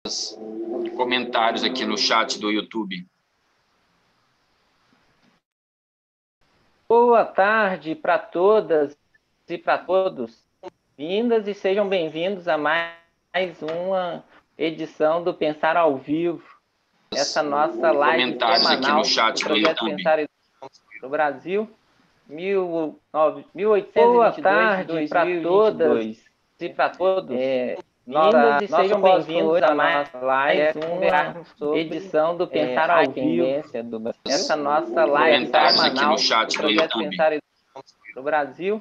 comentários aqui no chat do YouTube. Boa tarde para todas e para todos. Vindas e sejam bem-vindos a mais uma edição do Pensar ao Vivo. Essa nossa live Comentários aqui semanal no chat do do projeto YouTube. Pensar no Brasil, 1822. Boa tarde para todas e para todos. Vindas e sejam bem-vindos a mais uma edição do Pensar ao Vivo. Essa nossa live Comentários aqui semanal no chat do do projeto YouTube. Pensar no Brasil,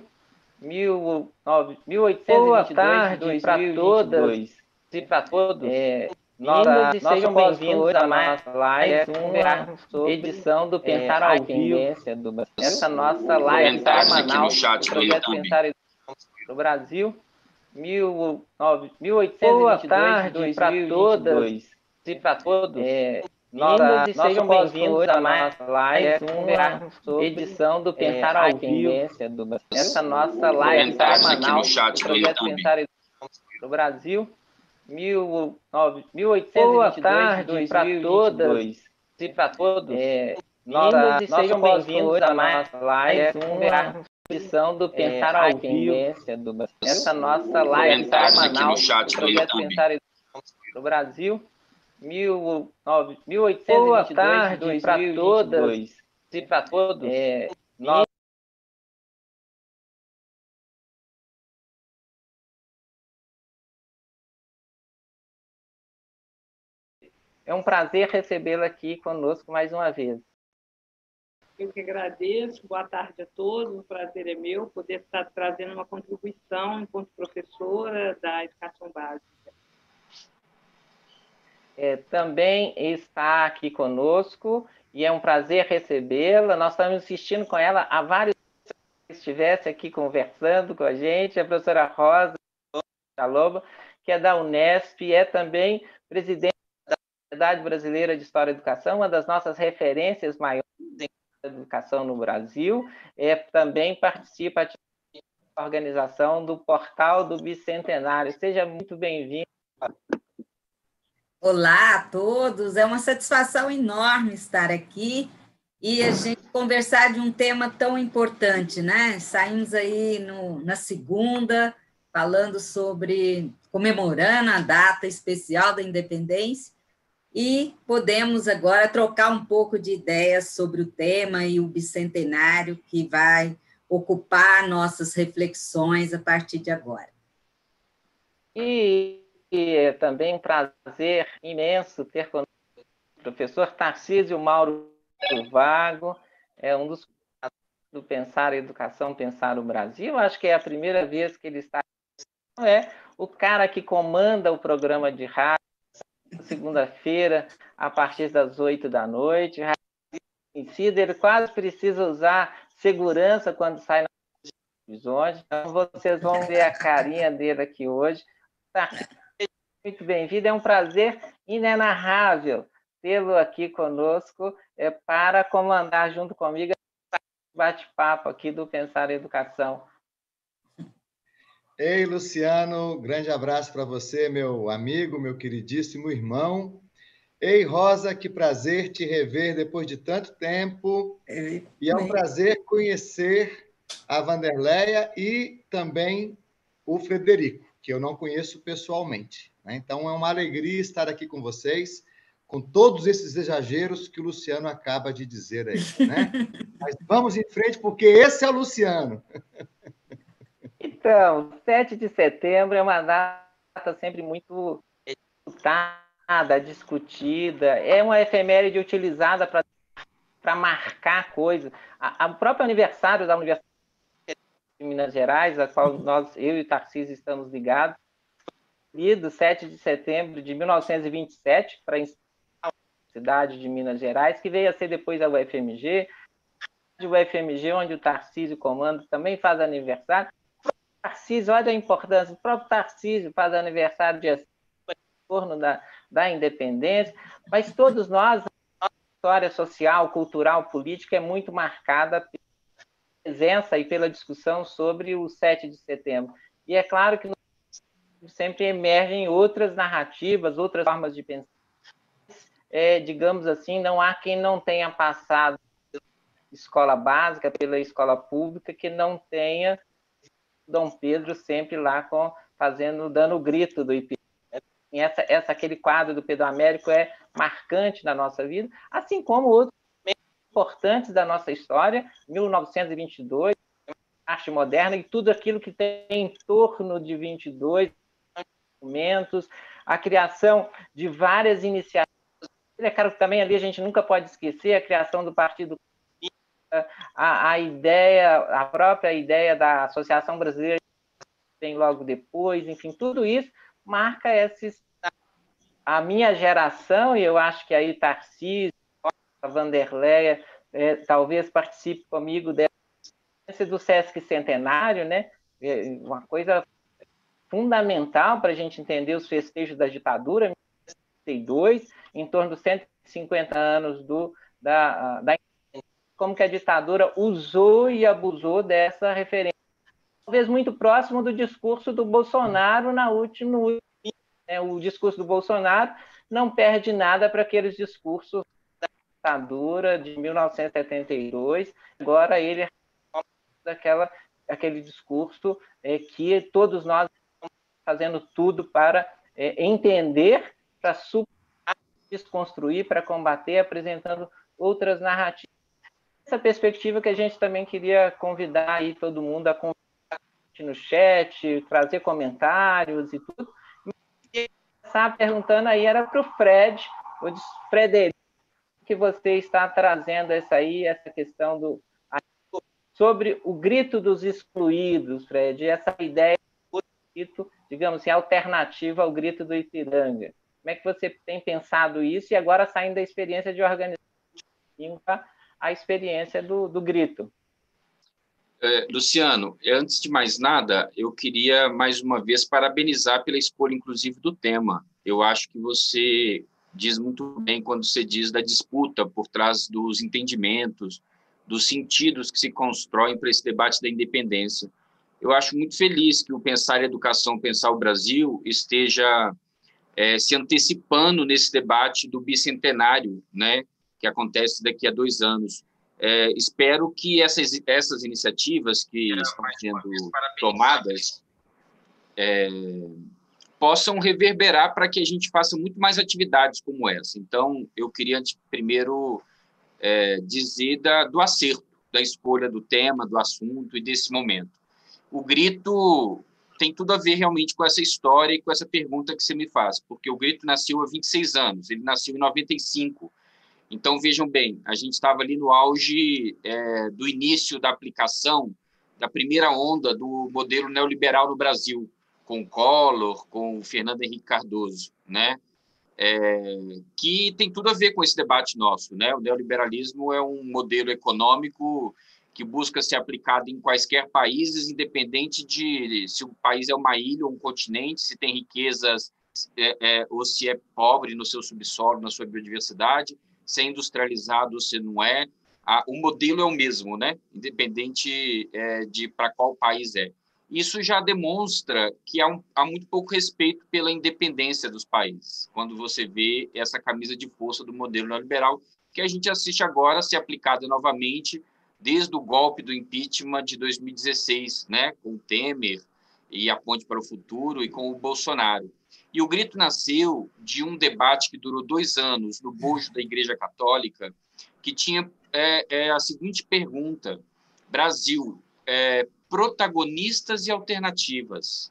1822. Boa tarde para todas e para todos. Vindas e sejam bem-vindos a mais uma edição do Pensar ao Vivo. Essa nossa live Comentários aqui semanal no chat do do projeto YouTube. Pensar no Brasil, 1822. Boa tarde para todas e para todos. Vindas e sejam bem-vindos a mais uma edição do Pensar ao Vivo. Essa nossa live Comentários aqui semanal no chat do do projeto YouTube. Pensar no Brasil, 1822. Boa tarde para todas e para todos. Vindas e sejam bem-vindos a mais uma edição do Pensar ao Vivo. Essa nossa live Comentários aqui semanal no chat do do projeto YouTube. Pensar no Brasil, 1822. Boa tarde para todas e para todos. É um prazer recebê-la aqui conosco mais uma vez. Eu que agradeço, boa tarde a todos, o prazer é meu poder estar trazendo uma contribuição enquanto professora da educação básica. Também está aqui conosco e é um prazer recebê-la. Nós estamos insistindo com ela há vários anos que estivesse aqui conversando com a gente, a professora Rosa Loba, que é da Unesp, é também presidente da Sociedade Brasileira de História e Educação, uma das nossas referências maiores em educação no Brasil, também participa da organização do Portal do Bicentenário. Seja muito bem-vindo. Olá a todos, é uma satisfação enorme estar aqui e a gente conversar de um tema tão importante, né? Saímos aí na segunda, falando sobre, comemorando a data especial da independência, e podemos agora trocar um pouco de ideias sobre o tema e o bicentenário que vai ocupar nossas reflexões a partir de agora. E é também um prazer imenso ter conosco o professor Tarcísio Mauro Vago, um dos do Pensar a Educação, Pensar o Brasil. Acho que é a primeira vez que ele está. É o cara que comanda o programa de rádio, segunda-feira, a partir das 8 da noite. Ele quase precisa usar segurança quando sai nas televisões. Então, vocês vão ver a carinha dele aqui hoje. Muito bem-vindo, é um prazer inenarrável tê-lo aqui conosco para comandar junto comigo o bate-papo aqui do Pensar em Educação. Ei, Luciano, grande abraço para você, meu amigo, meu queridíssimo irmão. Ei, Rosa, que prazer te rever depois de tanto tempo. E é um prazer conhecer a Wanderleia e também o Frederico, que eu não conheço pessoalmente. Então, é uma alegria estar aqui com vocês, com todos esses exageros que o Luciano acaba de dizer aí, né? Mas vamos em frente, porque esse é o Luciano. Então, 7 de setembro é uma data sempre muito disputada, discutida, é uma efeméride utilizada para marcar coisas. O próprio aniversário da Universidade de Minas Gerais, a qual eu e o Tarcísio estamos ligados, do 7 de setembro de 1927, para a Universidade de Minas Gerais, que veio a ser depois a UFMG. A UFMG, onde o Tarcísio comanda, também faz aniversário. Tarcísio, olha a importância, o próprio Tarcísio faz aniversário de em torno da independência, mas todos nós, a história social, cultural, política é muito marcada pela presença e pela discussão sobre o 7 de setembro. E é claro que sempre emergem outras narrativas, outras formas de pensar. Digamos assim, não há quem não tenha passado escola básica, pela escola pública, que não tenha Dom Pedro sempre lá dando o grito do Ipiranga. Aquele quadro do Pedro Américo é marcante na nossa vida, assim como outros importantes da nossa história, 1922, arte moderna e tudo aquilo que tem em torno de 22, documentos, a criação de várias iniciativas. É claro que também ali a gente nunca pode esquecer a criação do Partido a própria ideia da Associação Brasileira tem logo depois, enfim, tudo isso marca a minha geração, e eu acho que aí Tarcísio, a Vanderleia, talvez participe comigo dessa do Sesc Centenário, né? Uma coisa fundamental para a gente entender os festejos da ditadura, 1962, em torno dos 150 anos da como que a ditadura usou e abusou dessa referência, talvez muito próximo do discurso do Bolsonaro o discurso do Bolsonaro não perde nada para aqueles discursos da ditadura de 1972. Agora ele aquele discurso que todos nós estamos fazendo tudo para entender, para desconstruir, para combater, apresentando outras narrativas. Essa perspectiva que a gente também queria convidar aí todo mundo a conversar no chat, trazer comentários e tudo. E estava perguntando aí era para o Fred, Frederico, que você está trazendo essa questão sobre o grito dos excluídos, Fred, essa ideia do grito, digamos assim, alternativa ao grito do Ipiranga. Como é que você tem pensado isso e agora saindo da experiência de organização a experiência do grito? Luciano, antes de mais nada, eu queria mais uma vez parabenizar pela escolha, inclusive, do tema. Eu acho que você diz muito bem quando você diz da disputa por trás dos entendimentos, dos sentidos que se constroem para esse debate da independência. Eu acho muito feliz que o Pensar Educação, Pensar o Brasil esteja se antecipando nesse debate do bicentenário, né, que acontece daqui a 2 anos. Espero que essas iniciativas que estão sendo tomadas possam reverberar para que a gente faça muito mais atividades como essa. Então, eu queria, primeiro, dizer do acerto, da escolha do tema, do assunto e desse momento. O grito tem tudo a ver realmente com essa história e com essa pergunta que você me faz, porque o grito nasceu há 26 anos, ele nasceu em 95. Então, vejam bem, a gente estava ali no auge do início da aplicação da primeira onda do modelo neoliberal no Brasil, com o Collor, com o Fernando Henrique Cardoso, né? Que tem tudo a ver com esse debate nosso, né? O neoliberalismo é um modelo econômico que busca ser aplicado em quaisquer países, independente de se o país é uma ilha ou um continente, se tem riquezas ou se é pobre no seu subsolo, na sua biodiversidade, se é industrializado ou se não é. O modelo é o mesmo, né? Independente de para qual país é. Isso já demonstra que há muito pouco respeito pela independência dos países, quando você vê essa camisa de força do modelo neoliberal, que a gente assiste agora ser aplicada novamente desde o golpe do impeachment de 2016, né? Com o Temer e a Ponte para o Futuro e com o Bolsonaro. E o grito nasceu de um debate que durou 2 anos no bojo da Igreja Católica, que tinha a seguinte pergunta: Brasil, protagonistas e alternativas.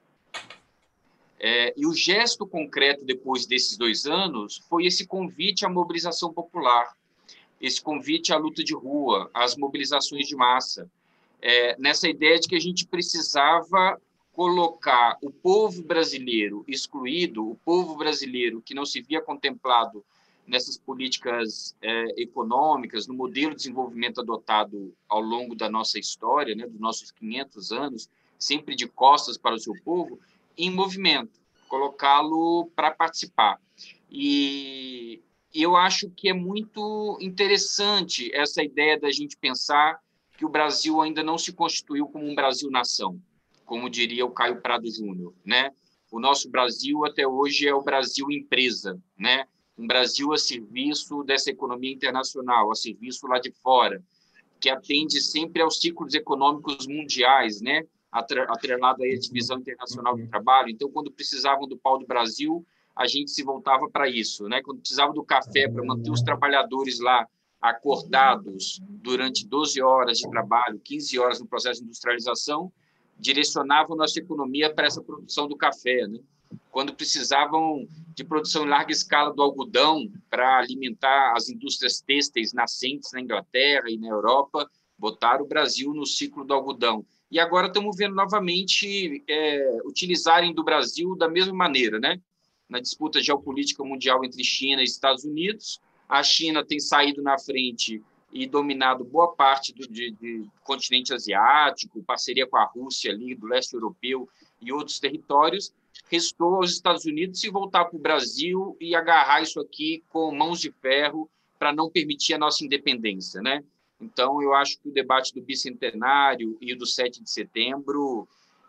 E o gesto concreto depois desses 2 anos foi esse convite à mobilização popular, esse convite à luta de rua, às mobilizações de massa, nessa ideia de que a gente precisava colocar o povo brasileiro excluído, o povo brasileiro que não se via contemplado nessas políticas econômicas, no modelo de desenvolvimento adotado ao longo da nossa história, né, dos nossos 500 anos, sempre de costas para o seu povo, em movimento, colocá-lo para participar. E eu acho que é muito interessante essa ideia da gente pensar que o Brasil ainda não se constituiu como um Brasil-nação, como diria o Caio Prado Júnior, né? o nosso Brasil até hoje é o Brasil empresa, né? Um Brasil a serviço dessa economia internacional, a serviço lá de fora, que atende sempre aos ciclos econômicos mundiais, né? Atrelado aí à divisão internacional do trabalho. Então, quando precisavam do pau do Brasil, a gente se voltava para isso, né? Quando precisava do café para manter os trabalhadores lá acordados durante 12 horas de trabalho, 15 horas no processo de industrialização, direcionavam nossa economia para essa produção do café, né? Quando precisavam de produção em larga escala do algodão para alimentar as indústrias têxteis nascentes na Inglaterra e na Europa, botaram o Brasil no ciclo do algodão. E agora estamos vendo novamente utilizarem do Brasil da mesma maneira, né? Na disputa geopolítica mundial entre China e Estados Unidos, a China tem saído na frente e dominado boa parte do continente asiático, parceria com a Rússia ali, do leste europeu e outros territórios. Restou aos Estados Unidos se voltar para o Brasil e agarrar isso aqui com mãos de ferro para não permitir a nossa independência, né? Então, eu acho que o debate do bicentenário e do 7 de setembro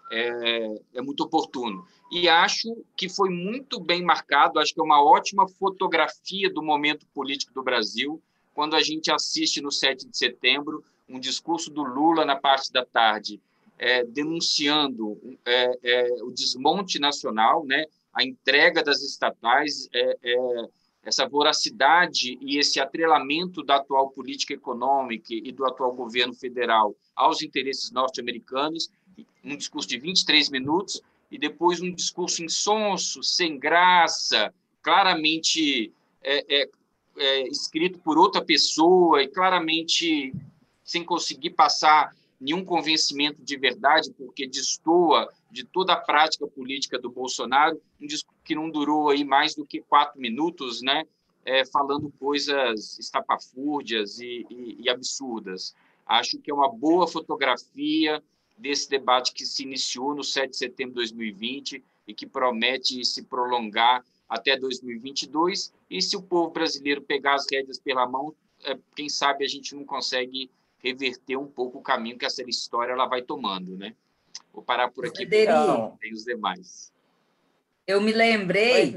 é muito oportuno. E acho que foi muito bem marcado, acho que é uma ótima fotografia do momento político do Brasil, quando a gente assiste no 7 de setembro um discurso do Lula na parte da tarde, denunciando o desmonte nacional, né, a entrega das estatais, essa voracidade e esse atrelamento da atual política econômica e do atual governo federal aos interesses norte-americanos, um discurso de 23 minutos, e depois um discurso insonso, sem graça, claramente escrito por outra pessoa e claramente sem conseguir passar nenhum convencimento de verdade, porque destoa de toda a prática política do Bolsonaro, um discurso que não durou aí mais do que 4 minutos, né, falando coisas estapafúrdias e absurdas. Acho que é uma boa fotografia desse debate que se iniciou no 7 de setembro de 2020 e que promete se prolongar até 2022. E se o povo brasileiro pegar as rédeas pela mão, quem sabe a gente não consegue reverter um pouco o caminho que essa história ela vai tomando, né? Vou parar por aqui, porque tem os demais. Eu me lembrei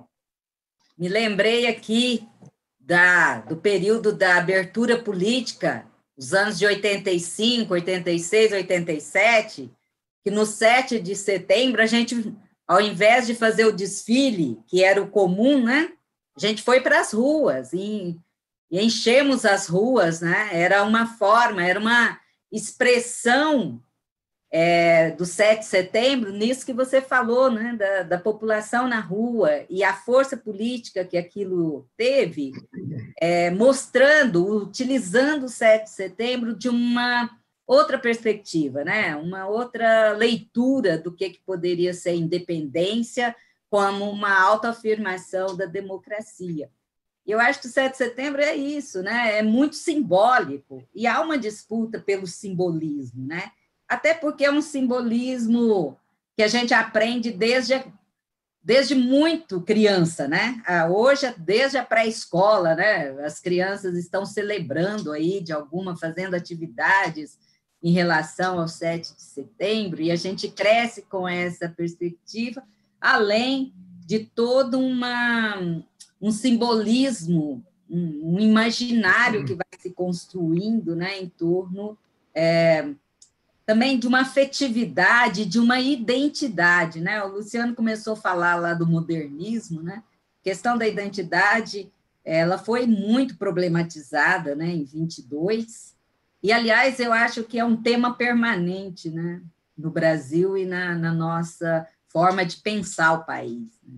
aqui do período da abertura política, os anos de 85, 86, 87, que no 7 de setembro a gente, ao invés de fazer o desfile, que era o comum, né, a gente foi para as ruas e enchemos as ruas, né? Era uma forma, era uma expressão do 7 de setembro, nisso que você falou, né? Da população na rua e a força política que aquilo teve, mostrando, utilizando o 7 de setembro de uma outra perspectiva, né? Uma outra leitura do que poderia ser independência como uma autoafirmação da democracia. Eu acho que o 7 de setembro é isso, né? É muito simbólico, e há uma disputa pelo simbolismo, né? Até porque é um simbolismo que a gente aprende desde muito criança, né? Hoje, desde a pré-escola, né? As crianças estão celebrando aí, fazendo atividades em relação ao 7 de setembro, e a gente cresce com essa perspectiva, além de todo um simbolismo, um imaginário que vai se construindo, né, em torno também de uma afetividade, de uma identidade, né? O Luciano começou a falar lá do modernismo, né? A questão da identidade, ela foi muito problematizada, né, em 22, e, aliás, eu acho que é um tema permanente, né, no Brasil e na nossa forma de pensar o país, né?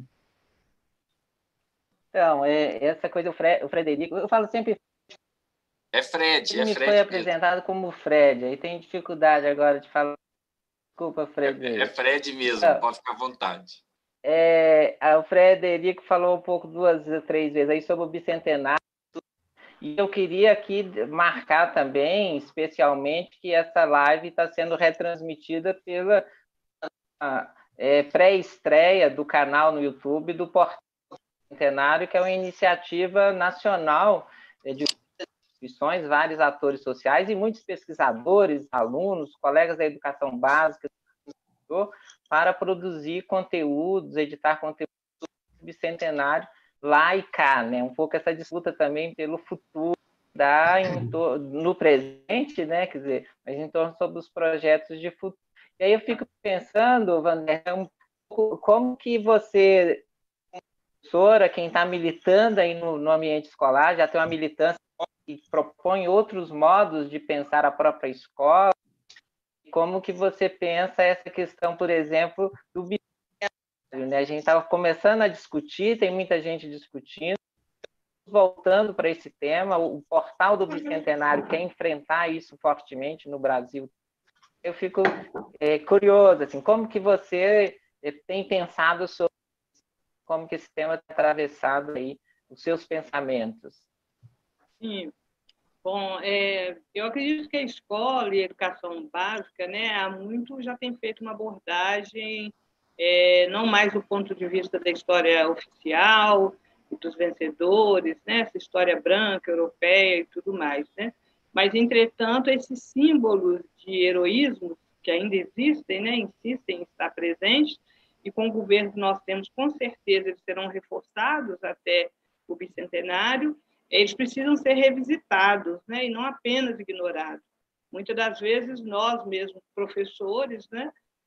Então, essa coisa, o Frederico, eu falo sempre... Fred, ele me foi apresentado como Fred, aí tem dificuldade agora de falar. Desculpa, Fred. É Fred mesmo, pode ficar à vontade. O Frederico falou um pouco 2 ou 3 vezes aí sobre o bicentenário, e eu queria aqui marcar também, especialmente, que essa live está sendo retransmitida pela pré-estreia do canal no YouTube do Portal Bicentenário, que é uma iniciativa nacional de instituições, vários atores sociais e muitos pesquisadores, alunos, colegas da educação básica, para produzir conteúdos, editar conteúdos do bicentenário lá e cá, né? Um pouco essa disputa também pelo futuro no presente, né? Quer dizer, mas em torno sobre os projetos de futuro. E aí eu fico pensando, Wander, como que você, professora, quem está militando aí no ambiente escolar, já tem uma militância que propõe outros modos de pensar a própria escola, como que você pensa essa questão, por exemplo, do bicentenário, né? A gente estava começando a discutir, tem muita gente discutindo, voltando para esse tema, o portal do bicentenário quer enfrentar isso fortemente no Brasil. Eu fico curioso, assim, como que você tem pensado sobre como que esse tema tem atravessado aí os seus pensamentos? Sim. Bom, eu acredito que a escola e a educação básica, né, há muito já tem feito uma abordagem, não mais do ponto de vista da história oficial, dos vencedores, né, essa história branca, europeia e tudo mais, né? Mas, entretanto, esses símbolos de heroísmo que ainda existem, né, insistem em estar presentes, e com o governo que nós temos, com certeza, eles serão reforçados até o bicentenário, eles precisam ser revisitados, né, e não apenas ignorados. Muitas das vezes, nós mesmos, professores, né,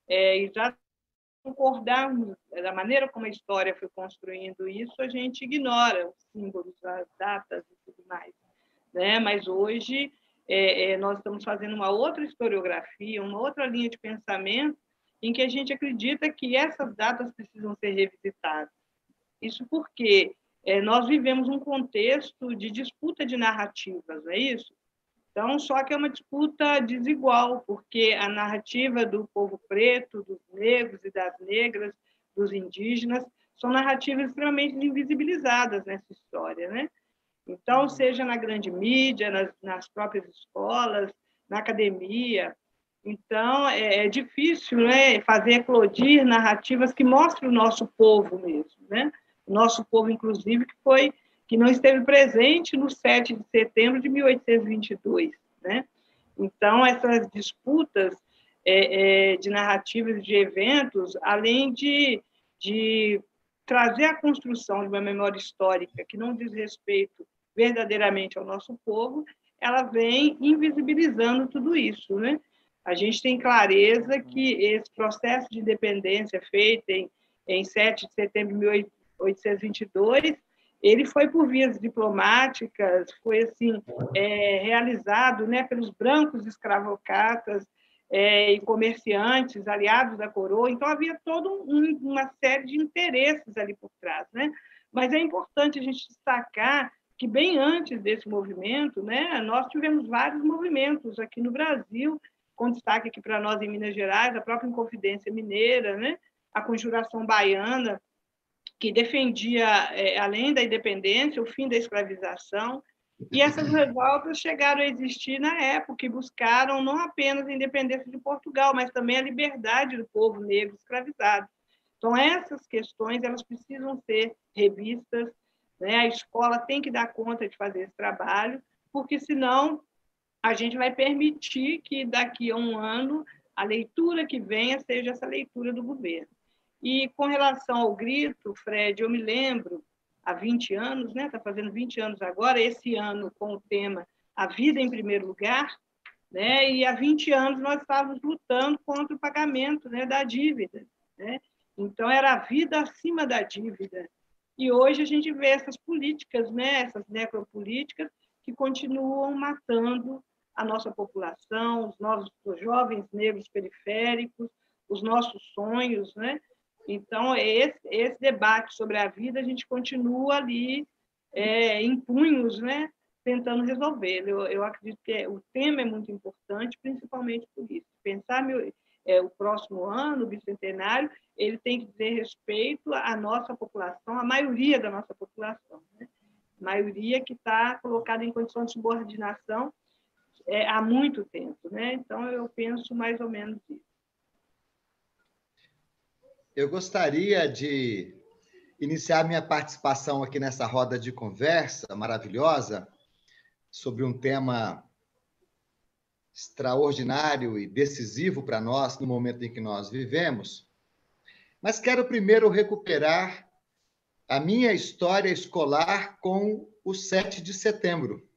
já concordarmos da maneira como a história foi construindo isso, a gente ignora os símbolos, as datas e tudo mais, né? Mas hoje nós estamos fazendo uma outra historiografia, uma outra linha de pensamento, em que a gente acredita que essas datas precisam ser revisitadas. Isso porque nós vivemos um contexto de disputa de narrativas, não é isso? Então, só que é uma disputa desigual, porque a narrativa do povo preto, dos negros e das negras, dos indígenas, são narrativas extremamente invisibilizadas nessa história, né? Então, seja na grande mídia, nas próprias escolas, na academia. Então, é difícil, né, fazer eclodir narrativas que mostrem o nosso povo mesmo, né? O nosso povo, inclusive, que não esteve presente no 7 de setembro de 1822, né? Então, essas disputas de narrativas, de eventos, além de trazer a construção de uma memória histórica que não diz respeito verdadeiramente ao nosso povo, ela vem invisibilizando tudo isso, né? A gente tem clareza que esse processo de independência feito em 7 de setembro de 1822, ele foi por vias diplomáticas, foi assim realizado, né, pelos brancos escravocratas e comerciantes aliados da coroa. Então havia toda uma série de interesses ali por trás, né? Mas é importante a gente destacar que bem antes desse movimento, né, nós tivemos vários movimentos aqui no Brasil, com destaque aqui para nós em Minas Gerais, a própria Inconfidência Mineira, né, a Conjuração Baiana, que defendia, além da independência, o fim da escravização. E essas revoltas chegaram a existir na época e buscaram não apenas a independência de Portugal, mas também a liberdade do povo negro escravizado. Então, essas questões elas precisam ser revistas, né? A escola tem que dar conta de fazer esse trabalho, porque, senão, a gente vai permitir que, daqui a um ano, a leitura que venha seja essa leitura do governo. E, com relação ao grito, Fred, eu me lembro, há 20 anos, né? Está fazendo 20 anos agora, esse ano com o tema A Vida em Primeiro Lugar, né? E há 20 anos nós estávamos lutando contra o pagamento, né, da dívida, né? Então, era a vida acima da dívida. E hoje a gente vê essas políticas, né, essas necropolíticas, que continuam matando a nossa população, os jovens negros periféricos, os nossos sonhos, né? Então, esse debate sobre a vida, a gente continua ali em punhos, né, tentando resolver. Eu acredito que o tema é muito importante, principalmente por isso. Pensar o próximo ano, o bicentenário, ele tem que dizer respeito à nossa população, à maioria da nossa população, né? Maioria que está colocada em condição de subordinação há muito tempo, né? Então, eu penso mais ou menos isso. Eu gostaria de iniciar minha participação aqui nessa roda de conversa maravilhosa sobre um tema extraordinário e decisivo para nós no momento em que nós vivemos, Mas quero primeiro recuperar a minha história escolar com o 7 de setembro.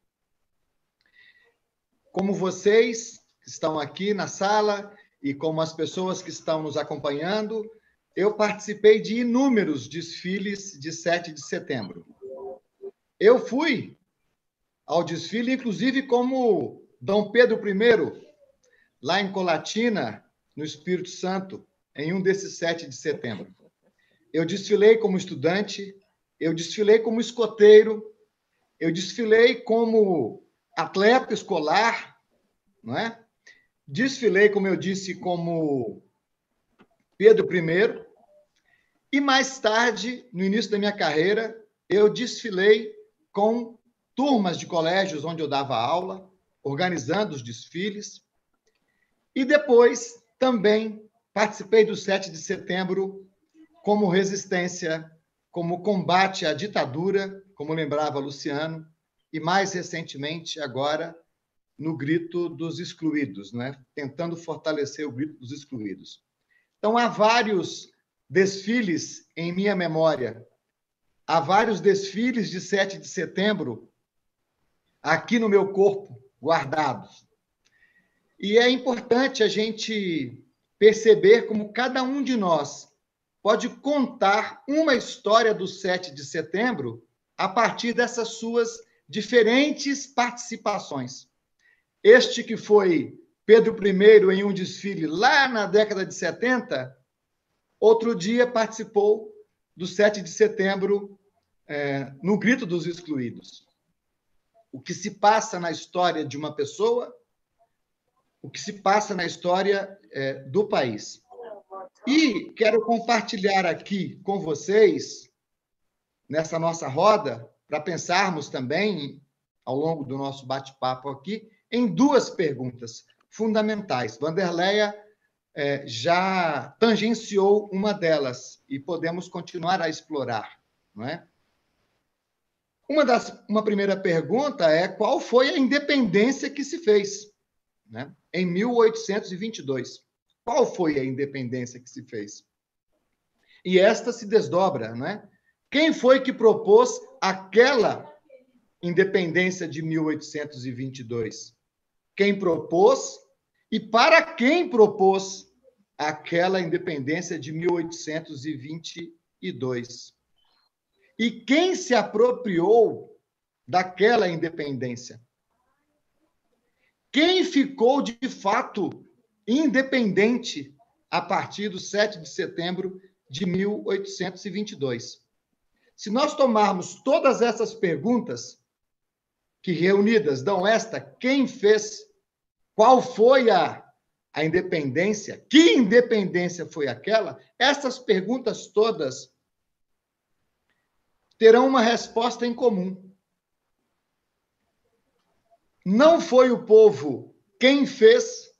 Como vocês que estão aqui na sala e como as pessoas que estão nos acompanhando, eu participei de inúmeros desfiles de 7 de setembro. Eu fui ao desfile, inclusive, como Dom Pedro I, lá em Colatina, no Espírito Santo, em um desses 7 de setembro. Eu desfilei como estudante, eu desfilei como escoteiro, eu desfilei como atleta escolar, não é? Desfilei, como eu disse, como Pedro I, e mais tarde, no início da minha carreira, eu desfilei com turmas de colégios onde eu dava aula, organizando os desfiles, e depois também participei do 7 de setembro como resistência, como combate à ditadura, como lembrava Luciano, e mais recentemente, agora, no Grito dos Excluídos, né? Tentando fortalecer o Grito dos Excluídos. Então, há vários desfiles em minha memória, há vários desfiles de 7 de setembro aqui no meu corpo, guardados. E é importante a gente perceber como cada um de nós pode contar uma história do 7 de setembro a partir dessas suas diferentes participações. Este que foi Pedro I em um desfile lá na década de 70, outro dia participou do 7 de setembro no Grito dos Excluídos. O que se passa na história de uma pessoa, o que se passa na história do país. E quero compartilhar aqui com vocês, nessa nossa roda, para pensarmos também, ao longo do nosso bate-papo aqui, em duas perguntas fundamentais. Vanderleia já tangenciou uma delas e podemos continuar a explorar, não é? Uma primeira pergunta é qual foi a independência que se fez, né? Em 1822. Qual foi a independência que se fez? E esta se desdobra, não é? Quem foi que propôs aquela independência de 1822? Quem propôs e para quem propôs aquela independência de 1822? E quem se apropriou daquela independência? Quem ficou, de fato, independente a partir do 7 de setembro de 1822? Se nós tomarmos todas essas perguntas, que reunidas dão esta, quem fez, qual foi a independência, que independência foi aquela, essas perguntas todas terão uma resposta em comum. Não foi o povo quem fez,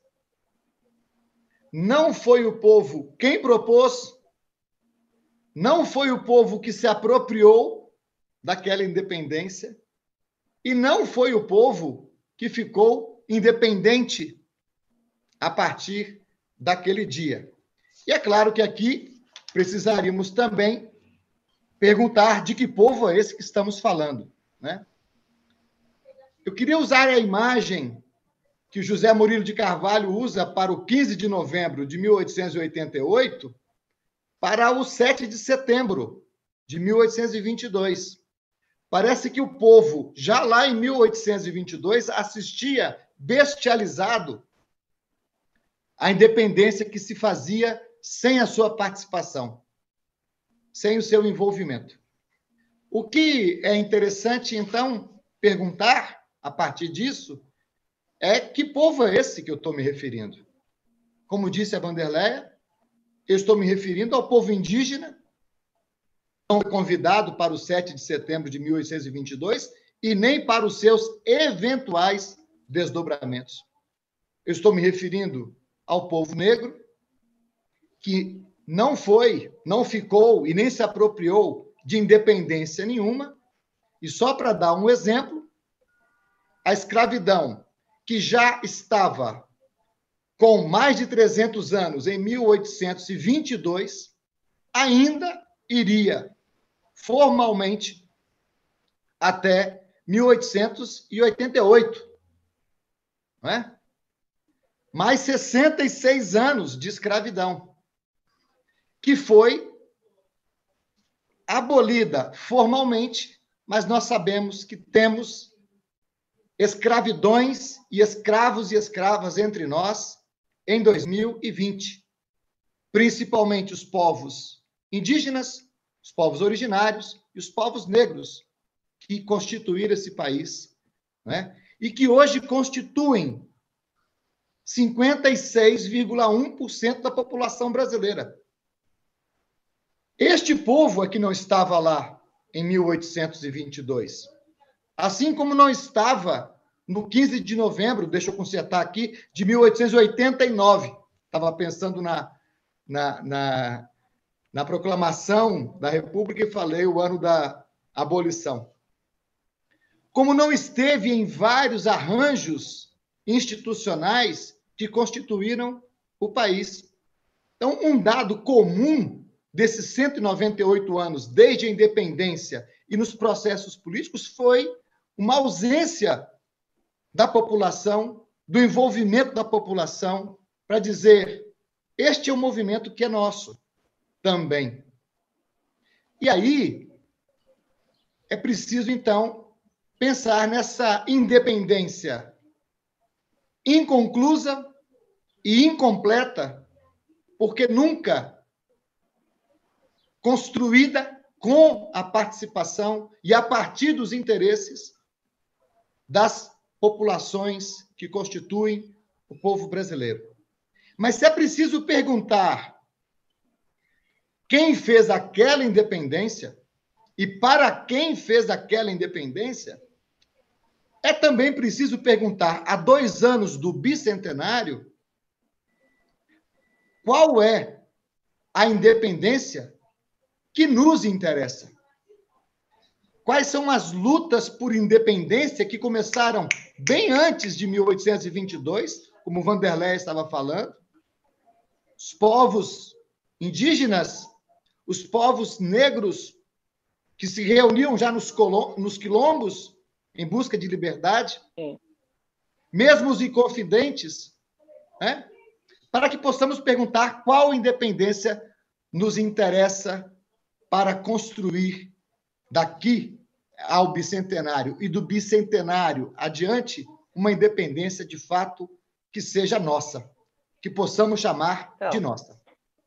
não foi o povo quem propôs, não foi o povo que se apropriou daquela independência, e não foi o povo que ficou independente a partir daquele dia. E é claro que aqui precisaríamos também perguntar de que povo é esse que estamos falando, né? Eu queria usar a imagem que o José Murilo de Carvalho usa para o 15 de novembro de 1888 para o 7 de setembro de 1822. Parece que o povo, já lá em 1822, assistia bestializado à independência que se fazia sem a sua participação, sem o seu envolvimento. O que é interessante, então, perguntar, a partir disso, é que povo é esse que eu estou me referindo? Como disse a Vanderleia, eu estou me referindo ao povo indígena, não foi convidado para o 7 de setembro de 1822 e nem para os seus eventuais desdobramentos. Eu estou me referindo ao povo negro, que não foi, não ficou e nem se apropriou de independência nenhuma. E só para dar um exemplo, a escravidão, que já estava com mais de 300 anos em 1822, ainda iria formalmente até 1888, não é? Mais 66 anos de escravidão, que foi abolida formalmente, mas nós sabemos que temos escravidões e escravos e escravas entre nós em 2020, principalmente os povos indígenas, os povos originários e os povos negros que constituíram esse país, né? E que hoje constituem 56,1% da população brasileira. Este povo é que não estava lá em 1822, assim como não estava no 15 de novembro, deixa eu consertar aqui, de 1889. Estava pensando na proclamação da República e falei o ano da abolição. Como não esteve em vários arranjos institucionais que constituíram o país. Então, um dado comum desses 198 anos, desde a independência e nos processos políticos, foi uma ausência da população, do envolvimento da população, para dizer, este é um movimento que é nosso também. E aí, é preciso, então, pensar nessa independência inconclusa e incompleta, porque nunca construída com a participação e a partir dos interesses das populações que constituem o povo brasileiro. Mas se é preciso perguntar quem fez aquela independência e para quem fez aquela independência, é também preciso perguntar, há 2 anos do bicentenário, qual é a independência que nos interessa? Quais são as lutas por independência que começaram bem antes de 1822, como Vanderlei estava falando? Os povos indígenas, os povos negros que se reuniam já nos quilombos em busca de liberdade, mesmo os inconfidentes, né? Para que possamos perguntar qual independência nos interessa para construir daqui ao bicentenário e do bicentenário adiante uma independência de fato que seja nossa, que possamos chamar de nossa.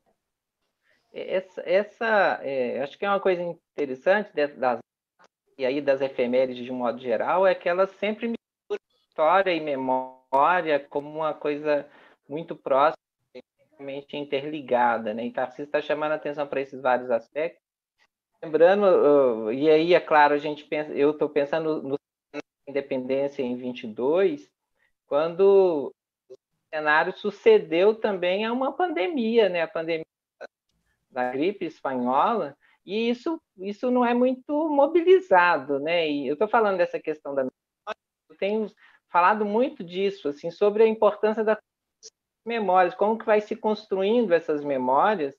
Acho que é uma coisa interessante e aí das efemérides de um modo geral, é que elas sempre misturam história e memória como uma coisa muito próxima, interligada, né? Então, você está chamando a atenção para esses vários aspectos. Lembrando, e aí, é claro, eu estou pensando no independência em 22, quando o cenário sucedeu também a uma pandemia, né? A pandemia da gripe espanhola, e isso não é muito mobilizado, né? E eu estou falando dessa questão da memória, eu tenho falado muito disso, assim, sobre a importância das memórias, como que vai se construindo essas memórias.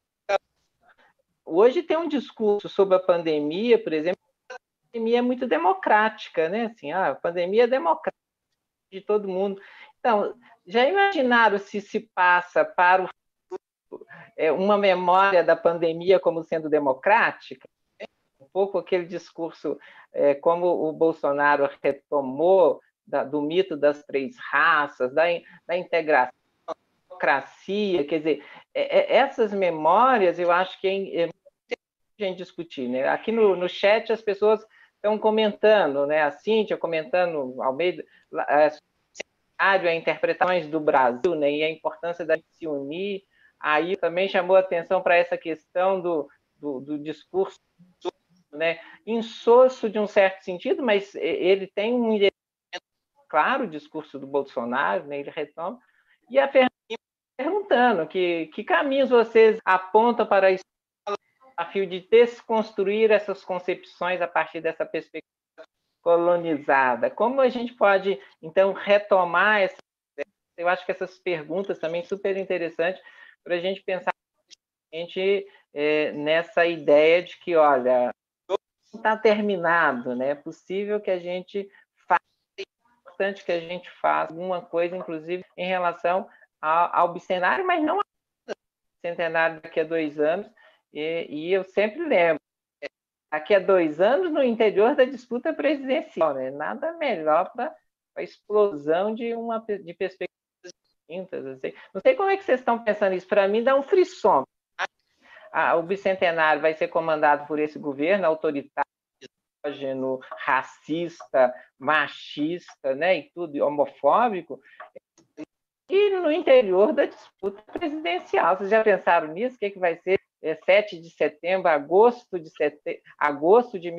Hoje tem um discurso sobre a pandemia, por exemplo, a pandemia é muito democrática, né? Assim, a pandemia é democrática de todo mundo. Então, já imaginaram se passa para uma memória da pandemia como sendo democrática? Um pouco aquele discurso, como o Bolsonaro retomou do mito das 3 raças, da integração, da democracia, quer dizer, essas memórias eu acho que é muito a gente discutir, né? Aqui no chat as pessoas estão comentando, né? A Cíntia comentando ao meio a interpretações do Brasil, né? E a importância da gente se unir. Aí também chamou a atenção para essa questão do discurso, né? Insosso de um certo sentido, mas ele tem um claro, o discurso do Bolsonaro, né? Ele retoma. E a Fernanda perguntando que caminhos vocês apontam para esse desafio de desconstruir essas concepções a partir dessa perspectiva colonizada. Como a gente pode, então, retomar essa... Eu acho que essas perguntas também super interessantes para a gente pensar gente nessa ideia de que, olha, não está terminado, né? É possível que a gente faça, é importante que a gente faça alguma coisa, inclusive em relação ao bicentenário, mas não ao bicentenário daqui a 2 anos. E eu sempre lembro, daqui a 2 anos, no interior da disputa presidencial, né? Nada melhor para a explosão de perspectivas distintas. Assim. Não sei como é que vocês estão pensando isso. Para mim, dá um frisson. O bicentenário vai ser comandado por esse governo autoritário, racista, machista, né, e tudo, homofóbico, e no interior da disputa presidencial. Vocês já pensaram nisso? O que vai ser 7 de setembro, agosto de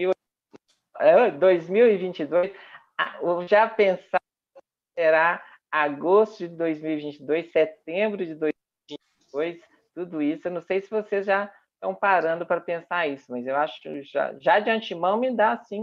2022? Já pensaram que será agosto de 2022, setembro de 2022? Tudo isso, eu não sei se vocês já estão parando para pensar isso, mas eu acho que já de antemão me dá assim.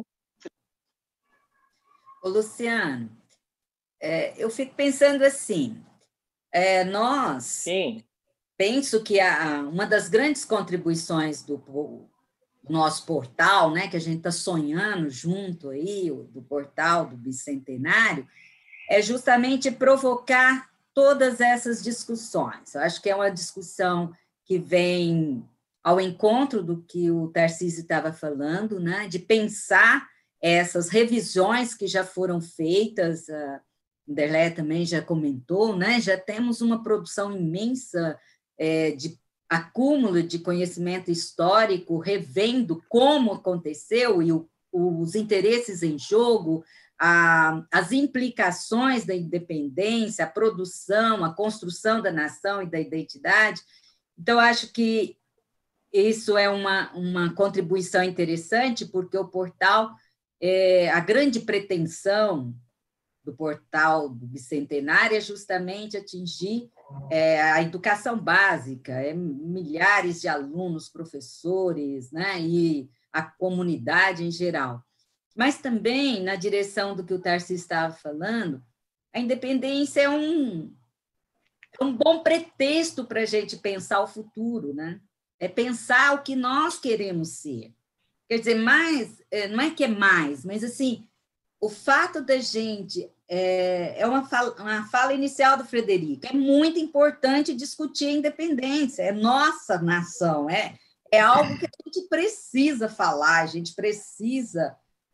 Ô, Luciano, eu fico pensando assim, nós, Sim. Penso que uma das grandes contribuições do nosso portal, né, que a gente está sonhando junto aí, do portal do Bicentenário, é justamente provocar todas essas discussões. Eu acho que é uma discussão que vem ao encontro do que o Tarcísio estava falando, né, de pensar essas revisões que já foram feitas, a Anderleia também já comentou, né, já temos uma produção imensa de acúmulo de conhecimento histórico, revendo como aconteceu e os interesses em jogo, as implicações da independência, a produção, a construção da nação e da identidade. Então, acho que isso é uma contribuição interessante, porque o portal, a grande pretensão do portal do Bicentenário é justamente atingir a educação básica, milhares de alunos, professores, né, e a comunidade em geral. Mas também, na direção do que o Tarcísio estava falando, a independência é um bom pretexto para a gente pensar o futuro, né? É pensar o que nós queremos ser. Quer dizer, não é que é mais, mas assim, o fato da gente, uma fala inicial do Frederico, é muito importante discutir a independência, é nossa nação, é algo que a gente precisa falar, a gente precisa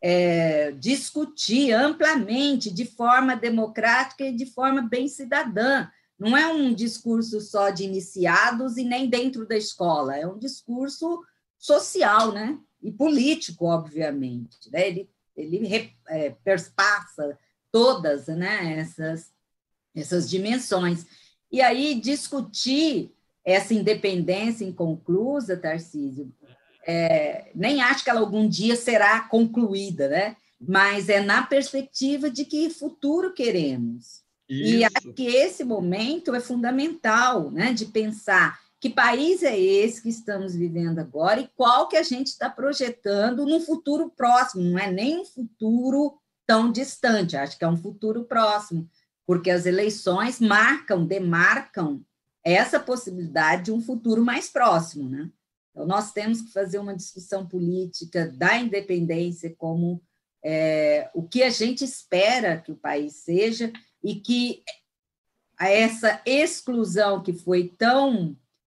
discutir amplamente, de forma democrática e de forma bem cidadã. Não é um discurso só de iniciados e nem dentro da escola, é um discurso social, né? E político, obviamente. Né? Ele perpassa todas, né, essas dimensões. E aí, discutir essa independência inconclusa, Tarcísio, nem acho que ela algum dia será concluída, né? Mas é na perspectiva de que futuro queremos. Isso. E acho que esse momento é fundamental, né, de pensar que país é esse que estamos vivendo agora e qual que a gente está projetando no futuro próximo, não é nem um futuro tão distante, acho que é um futuro próximo, porque as eleições demarcam essa possibilidade de um futuro mais próximo, né? Então, nós temos que fazer uma discussão política da independência como o que a gente espera que o país seja e que essa exclusão que foi tão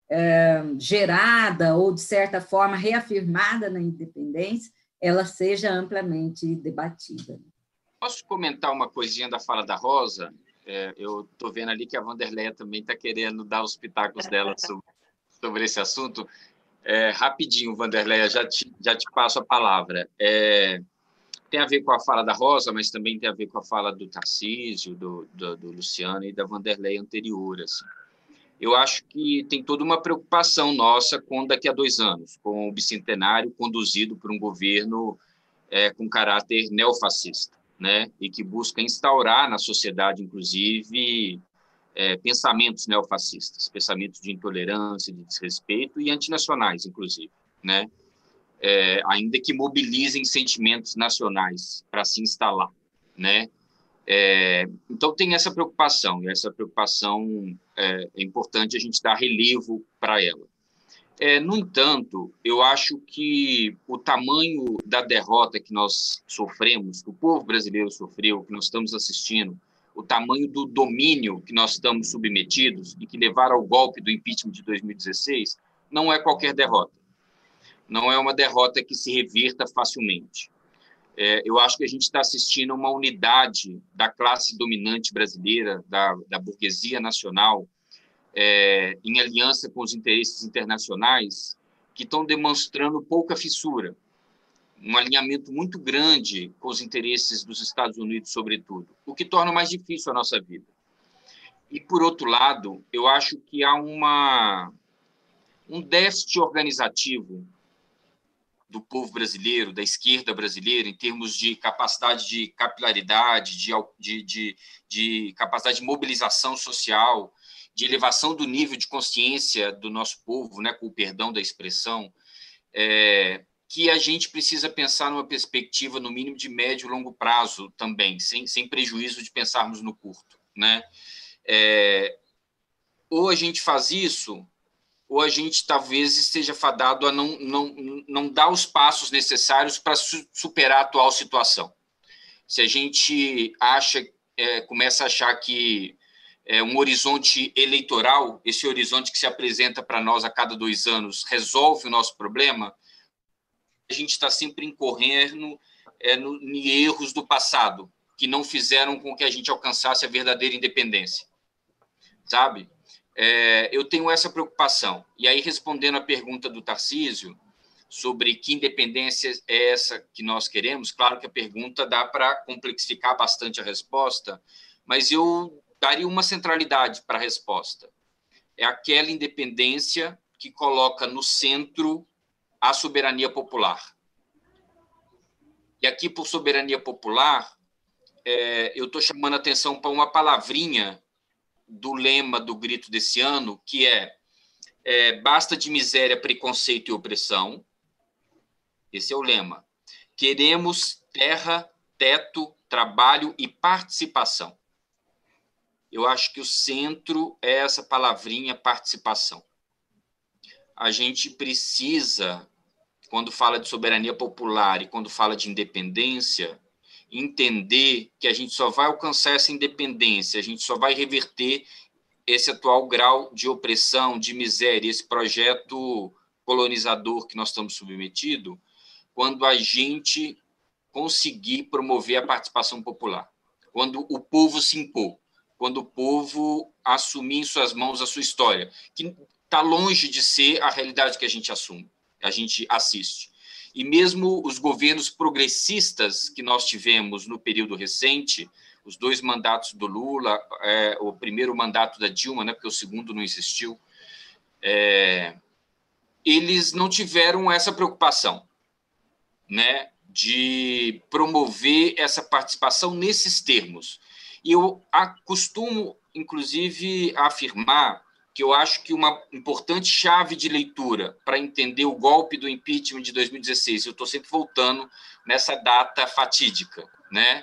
gerada ou, de certa forma, reafirmada na independência, ela seja amplamente debatida. Posso comentar uma coisinha da fala da Rosa? Eu estou vendo ali que a Wanderleia também está querendo dar os pitacos dela sobre esse assunto. Rapidinho, Wanderleia, já te passo a palavra. Tem a ver com a fala da Rosa, mas também tem a ver com a fala do Tarcísio, do Luciano e da Wanderleia anterior. Assim. Eu acho que tem toda uma preocupação nossa com daqui a 2 anos, com o bicentenário conduzido por um governo com caráter neofascista, né? E que busca instaurar na sociedade, inclusive, pensamentos neofascistas, pensamentos de intolerância, de desrespeito e antinacionais, inclusive, né? Ainda que mobilizem sentimentos nacionais para se instalar, né? Então, tem essa preocupação, e essa preocupação é importante a gente dar relevo para ela. No entanto, eu acho que o tamanho da derrota que nós sofremos, que o povo brasileiro sofreu, que nós estamos assistindo, o tamanho do domínio que nós estamos submetidos e que levaram ao golpe do impeachment de 2016, não é qualquer derrota. Não é uma derrota que se reverta facilmente. Eu acho que a gente está assistindo a uma unidade da classe dominante brasileira, da burguesia nacional, em aliança com os interesses internacionais, que estão demonstrando pouca fissura, um alinhamento muito grande com os interesses dos Estados Unidos, sobretudo, o que torna mais difícil a nossa vida. E, por outro lado, eu acho que há um déficit organizativo do povo brasileiro, da esquerda brasileira, em termos de capacidade de capilaridade, de capacidade de mobilização social, de elevação do nível de consciência do nosso povo, né, com o perdão da expressão, que a gente precisa pensar numa perspectiva, no mínimo, de médio e longo prazo também, sem prejuízo de pensarmos no curto, né? Ou a gente faz isso, ou a gente talvez esteja fadado a não dar os passos necessários para superar a atual situação. Se a gente começa a achar que um horizonte eleitoral, esse horizonte que se apresenta para nós a cada 2 anos, resolve o nosso problema, a gente está sempre incorrendo em erros do passado, que não fizeram com que a gente alcançasse a verdadeira independência, sabe? Eu tenho essa preocupação. E aí, respondendo à pergunta do Tarcísio, sobre que independência é essa que nós queremos, claro que a pergunta dá para complexificar bastante a resposta, mas eu daria uma centralidade para a resposta. É aquela independência que coloca no centro a soberania popular. E aqui, por soberania popular, eu estou chamando a atenção para uma palavrinha do lema do grito desse ano, que basta de miséria, preconceito e opressão. Esse é o lema. Queremos terra, teto, trabalho e participação. Eu acho que o centro é essa palavrinha participação. A gente precisa, quando fala de soberania popular e quando fala de independência, entender que a gente só vai alcançar essa independência, a gente só vai reverter esse atual grau de opressão, de miséria, esse projeto colonizador que nós estamos submetidos, quando a gente conseguir promover a participação popular, quando o povo se impor, quando o povo assumir em suas mãos a sua história, que está longe de ser a realidade que a gente assume, a gente assiste. E mesmo os governos progressistas que nós tivemos no período recente, os 2 mandatos do Lula, o primeiro mandato da Dilma, né, porque o segundo não existiu, eles não tiveram essa preocupação, né, de promover essa participação nesses termos. E eu costumo, inclusive, afirmar que eu acho que uma importante chave de leitura para entender o golpe do impeachment de 2016, eu estou sempre voltando nessa data fatídica, né,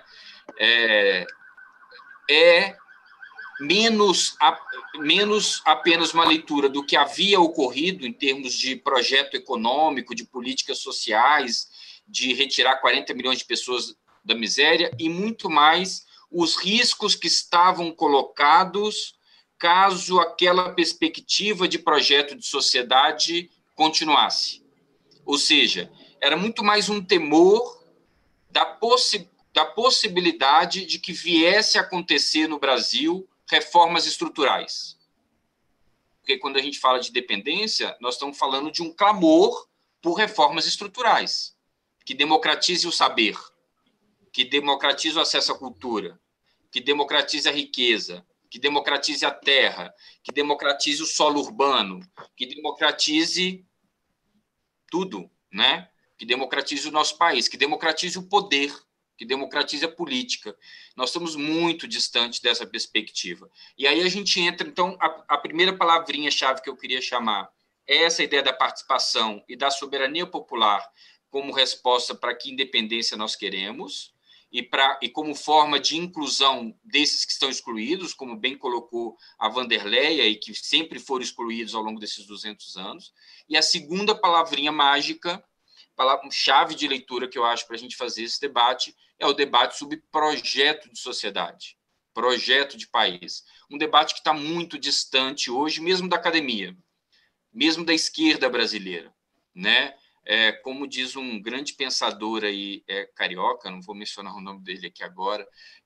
menos apenas uma leitura do que havia ocorrido em termos de projeto econômico, de políticas sociais, de retirar 40 milhões de pessoas da miséria, e muito mais os riscos que estavam colocados caso aquela perspectiva de projeto de sociedade continuasse. Ou seja, era muito mais um temor da possibilidade de que viesse a acontecer no Brasil reformas estruturais. Porque quando a gente fala de dependência, nós estamos falando de um clamor por reformas estruturais, que democratize o saber, que democratize o acesso à cultura, que democratize a riqueza, que democratize a terra, que democratize o solo urbano, que democratize tudo, né? Que democratize o nosso país, que democratize o poder, que democratize a política. Nós estamos muito distantes dessa perspectiva. E aí a gente entra, então, a primeira palavrinha-chave que eu queria chamar é essa ideia da participação e da soberania popular como resposta para que independência nós queremos. e como forma de inclusão desses que estão excluídos, como bem colocou a Wanderleia, e que sempre foram excluídos ao longo desses 200 anos. E a segunda palavrinha mágica, chave de leitura que eu acho para a gente fazer esse debate, é o debate sobre projeto de sociedade, projeto de país. Um debate que está muito distante hoje, mesmo da academia, mesmo da esquerda brasileira, né? Como diz um grande pensador aí, carioca, não vou mencionar o nome dele aqui agora,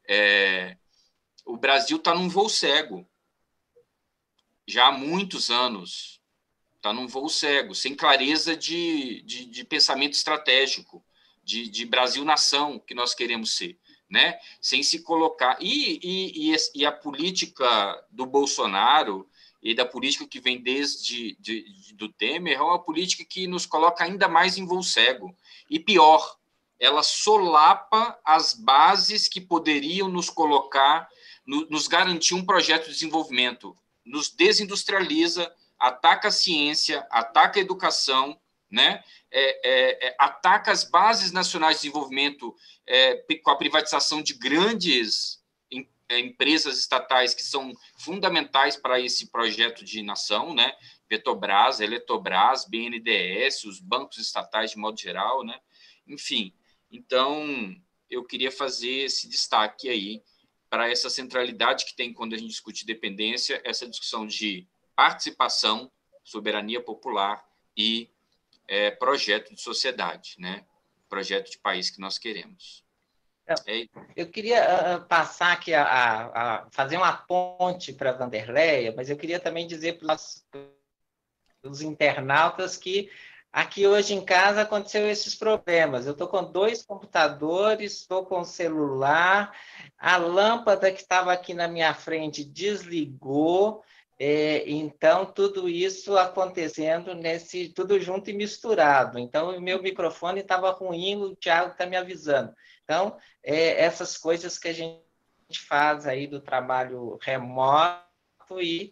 o Brasil está num voo cego, já há muitos anos, está num voo cego, sem clareza de pensamento estratégico, de Brasil-nação que nós queremos ser, né? Sem se colocar... E a política do Bolsonaro e da política que vem desde do Temer é uma política que nos coloca ainda mais em voo cego. E pior, ela solapa as bases que poderiam nos colocar, nos garantir um projeto de desenvolvimento, nos desindustrializa, ataca a ciência, ataca a educação, né? Ataca as bases nacionais de desenvolvimento com a privatização de grandes empresas estatais que são fundamentais para esse projeto de nação, né? Petrobras, Eletrobras, BNDES, os bancos estatais de modo geral, né? Enfim, então eu queria fazer esse destaque aí para essa centralidade que tem quando a gente discute dependência, essa discussão de participação, soberania popular e projeto de sociedade, né? Projeto de país que nós queremos. Eu queria passar aqui a fazer uma ponte para a Wanderleia, mas eu queria também dizer para os internautas que aqui hoje em casa aconteceu esses problemas. Eu estou com 2 computadores, estou com o celular, a lâmpada que estava aqui na minha frente desligou, então tudo isso acontecendo tudo junto e misturado. Então o meu microfone estava ruim, o Thiago está me avisando. Então, essas coisas que a gente faz aí do trabalho remoto e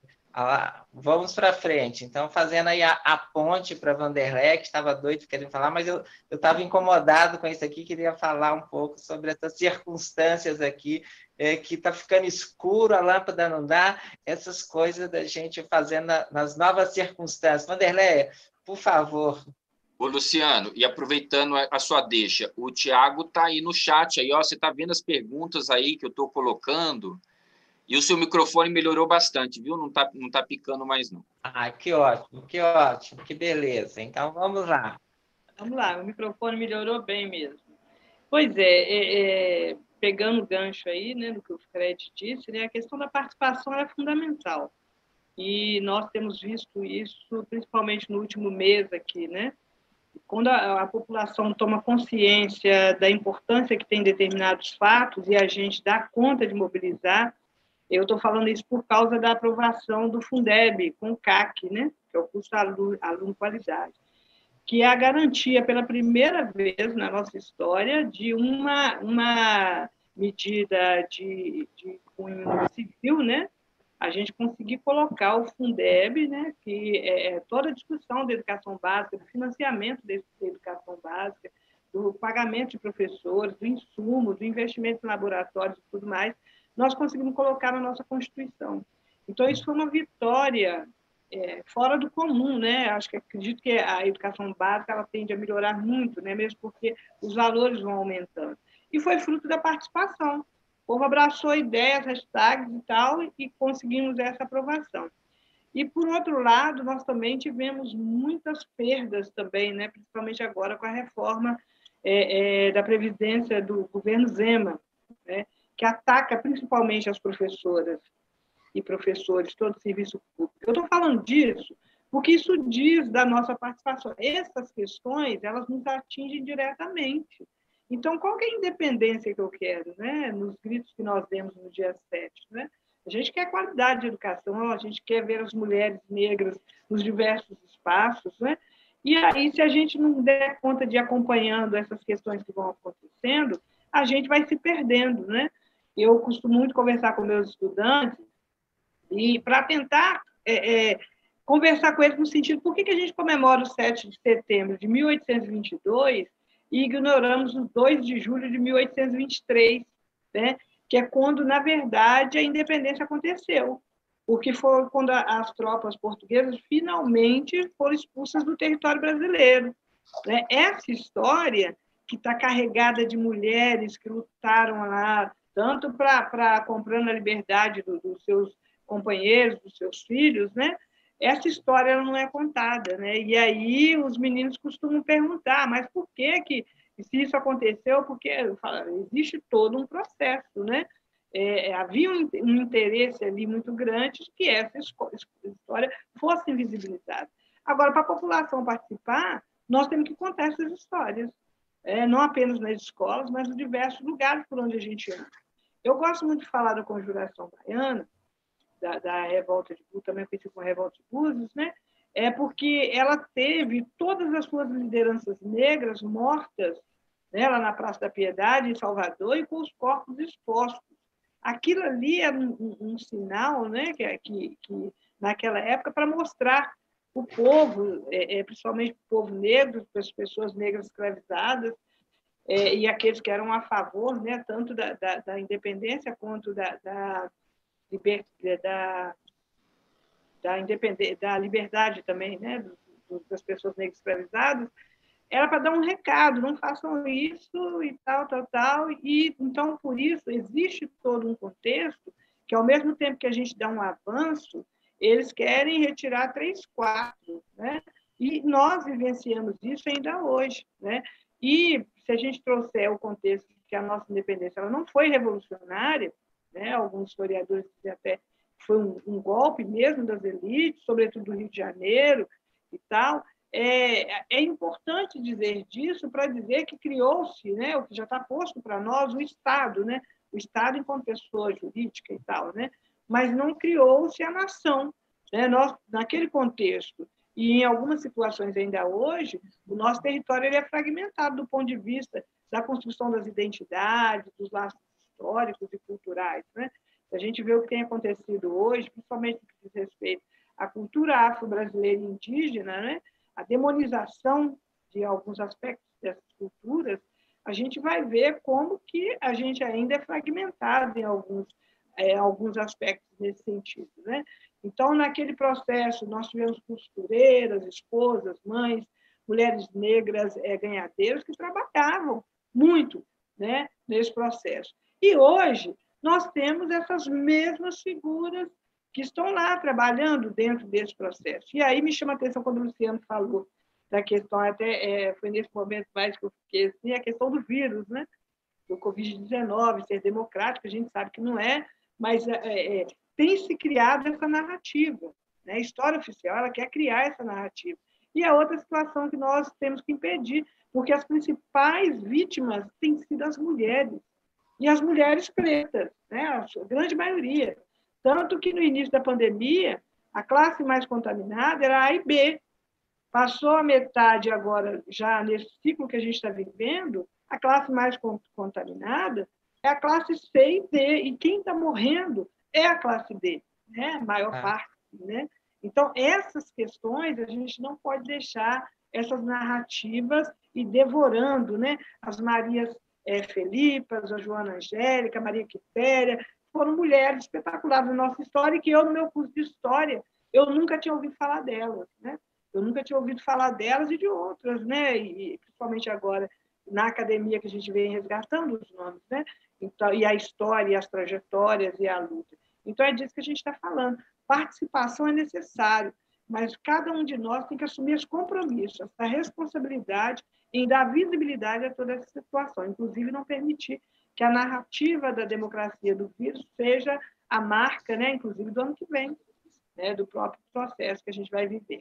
vamos para frente. Então, fazendo aí a ponte para a Wanderleia, que estava doido querendo falar, mas eu estava incomodado com isso aqui, queria falar um pouco sobre essas circunstâncias aqui, que está ficando escuro, a lâmpada não dá, essas coisas da gente fazendo nas novas circunstâncias. Wanderleia, por favor. Ô, Luciano, e aproveitando a sua deixa, o Thiago está aí no chat, aí, ó, você está vendo as perguntas aí que eu estou colocando, e o seu microfone melhorou bastante, viu? Não tá picando mais, não. Que ótimo, que beleza. Então, vamos lá. Vamos lá, o microfone melhorou bem mesmo. Pois pegando o gancho aí, né, do que o Fred disse, né, a questão da participação é fundamental. E nós temos visto isso, principalmente no último mês aqui, né? Quando a população toma consciência da importância que tem determinados fatos e a gente dá conta de mobilizar, eu estou falando isso por causa da aprovação do Fundeb com o CAC, né? Que é o curso aluno qualidade, que é a garantia pela primeira vez na nossa história de uma medida de cunho civil, né? A gente conseguir colocar o Fundeb, né, que é toda a discussão da educação básica, do financiamento da educação básica, do pagamento de professores, do insumo, do investimento em laboratórios e tudo mais, nós conseguimos colocar na nossa Constituição. Então, isso foi uma vitória fora do comum, né? Acredito que a educação básica ela tende a melhorar muito, né, mesmo porque os valores vão aumentando. E foi fruto da participação. O povo abraçou ideias, hashtags e tal, e conseguimos essa aprovação. E, por outro lado, nós também tivemos muitas perdas também, né? Principalmente agora com a reforma da Previdência do governo Zema, né? Que ataca principalmente as professoras e professores, todo o serviço público. Eu estou falando disso porque isso diz da nossa participação. Essas questões, elas nos atingem diretamente. Então, qual que é a independência que eu quero, né? Nos gritos que nós demos no dia 7, né? A gente quer qualidade de educação, a gente quer ver as mulheres negras nos diversos espaços, né? E aí, se a gente não der conta de ir acompanhando essas questões que vão acontecendo, a gente vai se perdendo, né? Eu costumo muito conversar com meus estudantes e para tentar conversar com eles no sentido, por que a gente comemora o 7 de setembro de 1822 e ignoramos o 2 de julho de 1823, né? Que é quando, na verdade, a independência aconteceu, porque foi quando as tropas portuguesas finalmente foram expulsas do território brasileiro, né? Essa história, que está carregada de mulheres que lutaram lá, tanto para comprando a liberdade dos seus companheiros, dos seus filhos, né? Essa história ela não é contada, né? E aí os meninos costumam perguntar, mas por que se isso aconteceu? Porque existe todo um processo, né? Havia um interesse ali muito grande de que essa história fosse invisibilizada. Agora, para a população participar, nós temos que contar essas histórias, não apenas nas escolas, mas em diversos lugares por onde a gente anda. Eu gosto muito de falar da Conjuração Baiana, da Revolta de Búzios, também conhecida como Revolta de Búzios, né? Porque ela teve todas as suas lideranças negras mortas, né, lá na Praça da Piedade, em Salvador, e com os corpos expostos. Aquilo ali é um sinal, né, que naquela época, para mostrar o povo, principalmente o povo negro, as pessoas negras escravizadas, e aqueles que eram a favor, né, tanto da independência quanto da liberdade também, né, das pessoas negras escravizadas, era para dar um recado, não façam isso e tal. E, então, por isso, existe todo um contexto que, ao mesmo tempo que a gente dá um avanço, eles querem retirar 3/4, né? E nós vivenciamos isso ainda hoje, né? E se a gente trouxer o contexto de que a nossa independência ela não foi revolucionária, né? Alguns historiadores dizem até que foi um golpe mesmo das elites, sobretudo do Rio de Janeiro e tal. É importante dizer disso para dizer que criou-se, né, o que já está posto para nós, o Estado, né, o Estado enquanto pessoa jurídica e tal, né, mas não criou-se a nação, né, nós, naquele contexto. E em algumas situações ainda hoje, o nosso território ele é fragmentado do ponto de vista da construção das identidades, dos laços históricos e culturais, né? Se a gente vê o que tem acontecido hoje, principalmente no que diz respeito à cultura afro-brasileira e indígena, né? A demonização de alguns aspectos dessas culturas, a gente vai ver como que a gente ainda é fragmentado em alguns aspectos nesse sentido, né? Então, naquele processo, nós tivemos costureiras, esposas, mães, mulheres negras ganhadeiras que trabalhavam muito, né, nesse processo. E hoje, nós temos essas mesmas figuras que estão lá trabalhando dentro desse processo. E aí me chama a atenção quando o Luciano falou da questão, até foi nesse momento mais que eu fiquei assim, a questão do vírus, né? Do Covid-19, ser democrático, a gente sabe que não é, mas tem se criado essa narrativa, né? A história oficial ela quer criar essa narrativa. E a outra situação que nós temos que impedir, porque as principais vítimas têm sido as mulheres, e as mulheres pretas, né? A grande maioria. Tanto que, no início da pandemia, a classe mais contaminada era A e B. Passou a metade agora, já nesse ciclo que a gente está vivendo, a classe mais contaminada é a classe C e D. E quem está morrendo é a classe D, né? A maior parte. Né? Então, essas questões, a gente não pode deixar essas narrativas ir devorando, né? As Marias Felipas, a Joana Angélica, a Maria Quitéria, foram mulheres espetaculares na nossa história e que eu, no meu curso de História, eu nunca tinha ouvido falar delas, né? Eu nunca tinha ouvido falar delas e de outras, né? E principalmente agora, na academia, que a gente vem resgatando os nomes, né? Então, e a história, e as trajetórias, e a luta. Então, é disso que a gente está falando. Participação é necessário, mas cada um de nós tem que assumir esse compromisso, essa responsabilidade em dar visibilidade a toda essa situação, inclusive não permitir que a narrativa da democracia do vírus seja a marca, né, inclusive do ano que vem, né, do próprio processo que a gente vai viver.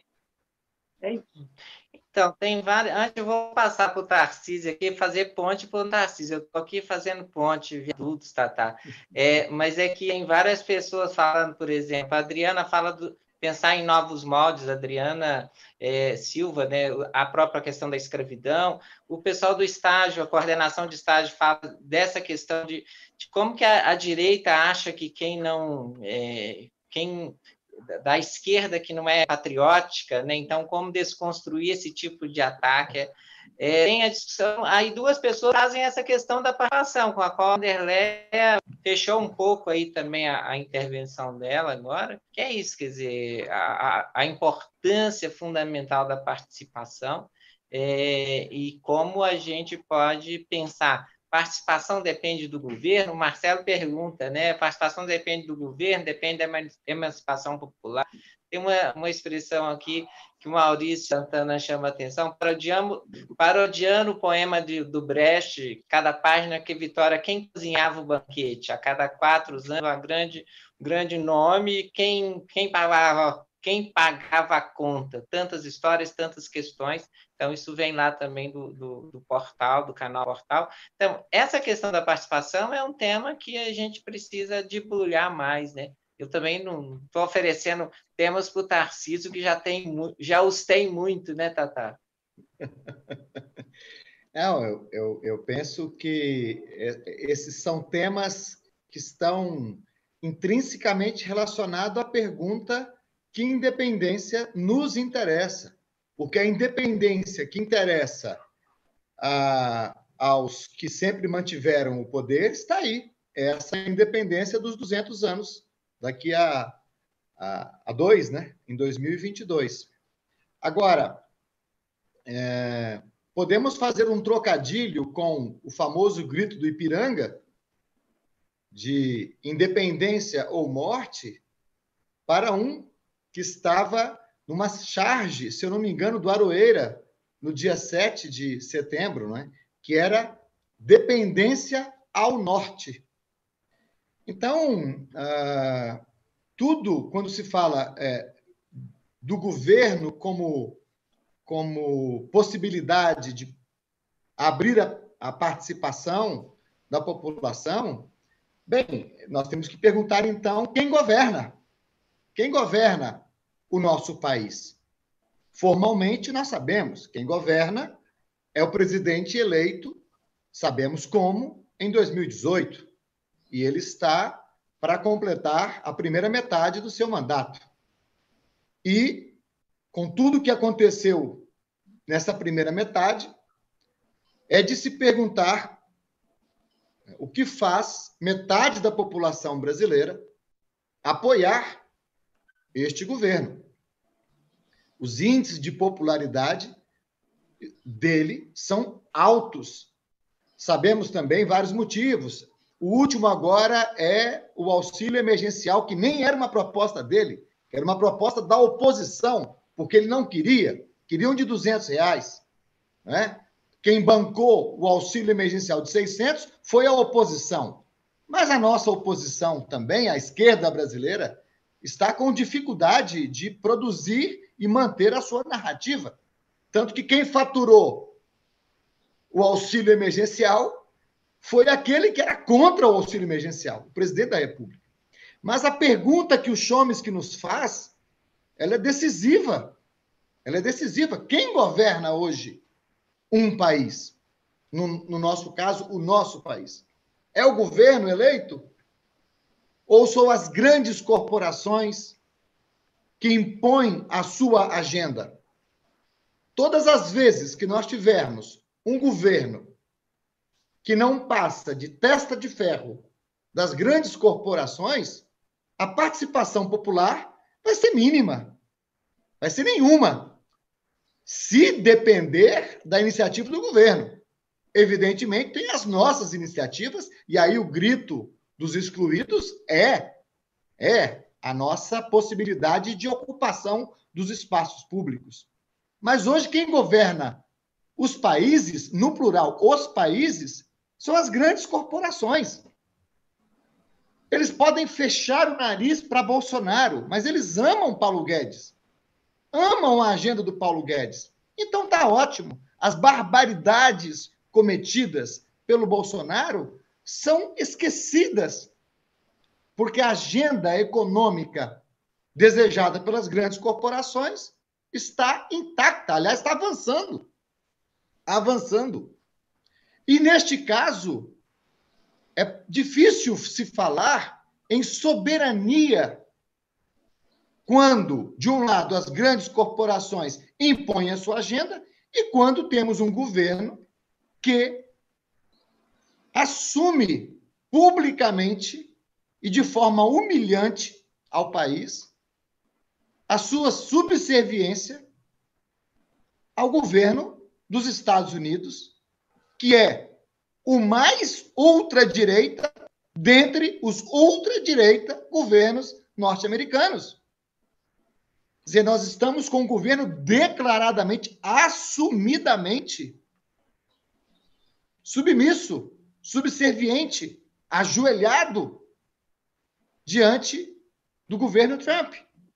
É isso. Então, tem várias. Antes eu vou passar para o Tarcísio aqui, fazer ponte para o Tarcísio. Eu estou aqui fazendo ponte, viadutos, tá. Mas é que tem várias pessoas falando, por exemplo, a Adriana fala pensar em novos moldes, a Adriana Silva, né, a própria questão da escravidão, o pessoal do estágio, a coordenação de estágio fala dessa questão de como que a direita acha que quem da esquerda que não é patriótica, né? Então, como desconstruir esse tipo de ataque? Tem a discussão, aí duas pessoas trazem essa questão da participação, com a qual a Anderleia fechou um pouco aí também a intervenção dela agora, que é isso, quer dizer, a importância fundamental da participação, e como a gente pode pensar. Participação depende do governo? O Marcelo pergunta, né? Participação depende do governo, depende da emancipação popular. Tem uma expressão aqui que o Maurício Santana chama a atenção, parodiando o poema do Brecht, cada página que Vitória, quem cozinhava o banquete, a cada 4 anos, um grande nome, quem pagava a conta, tantas histórias, tantas questões. Então, isso vem lá também do portal, do canal Portal. Então, essa questão da participação é um tema que a gente precisa debulhar mais, né? Eu também não estou oferecendo temas para o Tarcísio, que já os tem muito, né, Tatá? Não, eu penso que esses são temas que estão intrinsecamente relacionados à pergunta que independência nos interessa. Porque a independência que interessa aos que sempre mantiveram o poder está aí. Essa independência dos 200 anos, daqui a 2, né? Em 2022. Agora, podemos fazer um trocadilho com o famoso grito do Ipiranga, de independência ou morte, para um que estava numa charge, se eu não me engano, do Aroeira, no dia 7 de setembro, né? Que era dependência ao norte. Então, tudo, quando se fala do governo como possibilidade de abrir a participação da população, bem, nós temos que perguntar, então, quem governa? Quem governa o nosso país? Formalmente, nós sabemos. Quem governa é o presidente eleito, sabemos como, em 2018. E ele está para completar a primeira metade do seu mandato. E, com tudo o que aconteceu nessa primeira metade, é de se perguntar o que faz metade da população brasileira apoiar este governo. Os índices de popularidade dele são altos. Sabemos também vários motivos. O último agora é o auxílio emergencial, que nem era uma proposta dele, era uma proposta da oposição, porque ele não queria um de R$200, né? Quem bancou o auxílio emergencial de 600 foi a oposição. Mas a nossa oposição também, a esquerda brasileira, está com dificuldade de produzir e manter a sua narrativa. Tanto que quem faturou o auxílio emergencial foi aquele que era contra o auxílio emergencial, o presidente da República. Mas a pergunta que o Chomsky nos faz, ela é decisiva. Ela é decisiva. Quem governa hoje um país? No nosso caso, o nosso país. É o governo eleito? Ou são as grandes corporações que impõem a sua agenda? Todas as vezes que nós tivermos um governo que não passa de testa de ferro das grandes corporações, a participação popular vai ser mínima, vai ser nenhuma, se depender da iniciativa do governo. Evidentemente, tem as nossas iniciativas, e aí o grito dos excluídos é a nossa possibilidade de ocupação dos espaços públicos. Mas hoje quem governa os países, no plural, os países, são as grandes corporações. Eles podem fechar o nariz para Bolsonaro, mas eles amam Paulo Guedes. Amam a agenda do Paulo Guedes. Então está ótimo. As barbaridades cometidas pelo Bolsonaro são esquecidas, porque a agenda econômica desejada pelas grandes corporações está intacta, aliás, está avançando. Avançando. E, neste caso, é difícil se falar em soberania quando, de um lado, as grandes corporações impõem a sua agenda e quando temos um governo que assume publicamente e de forma humilhante ao país a sua subserviência ao governo dos Estados Unidos, que é o mais ultradireita dentre os ultradireita governos norte-americanos. Quer dizer, nós estamos com um governo declaradamente, assumidamente submisso, subserviente, ajoelhado diante do governo Trump.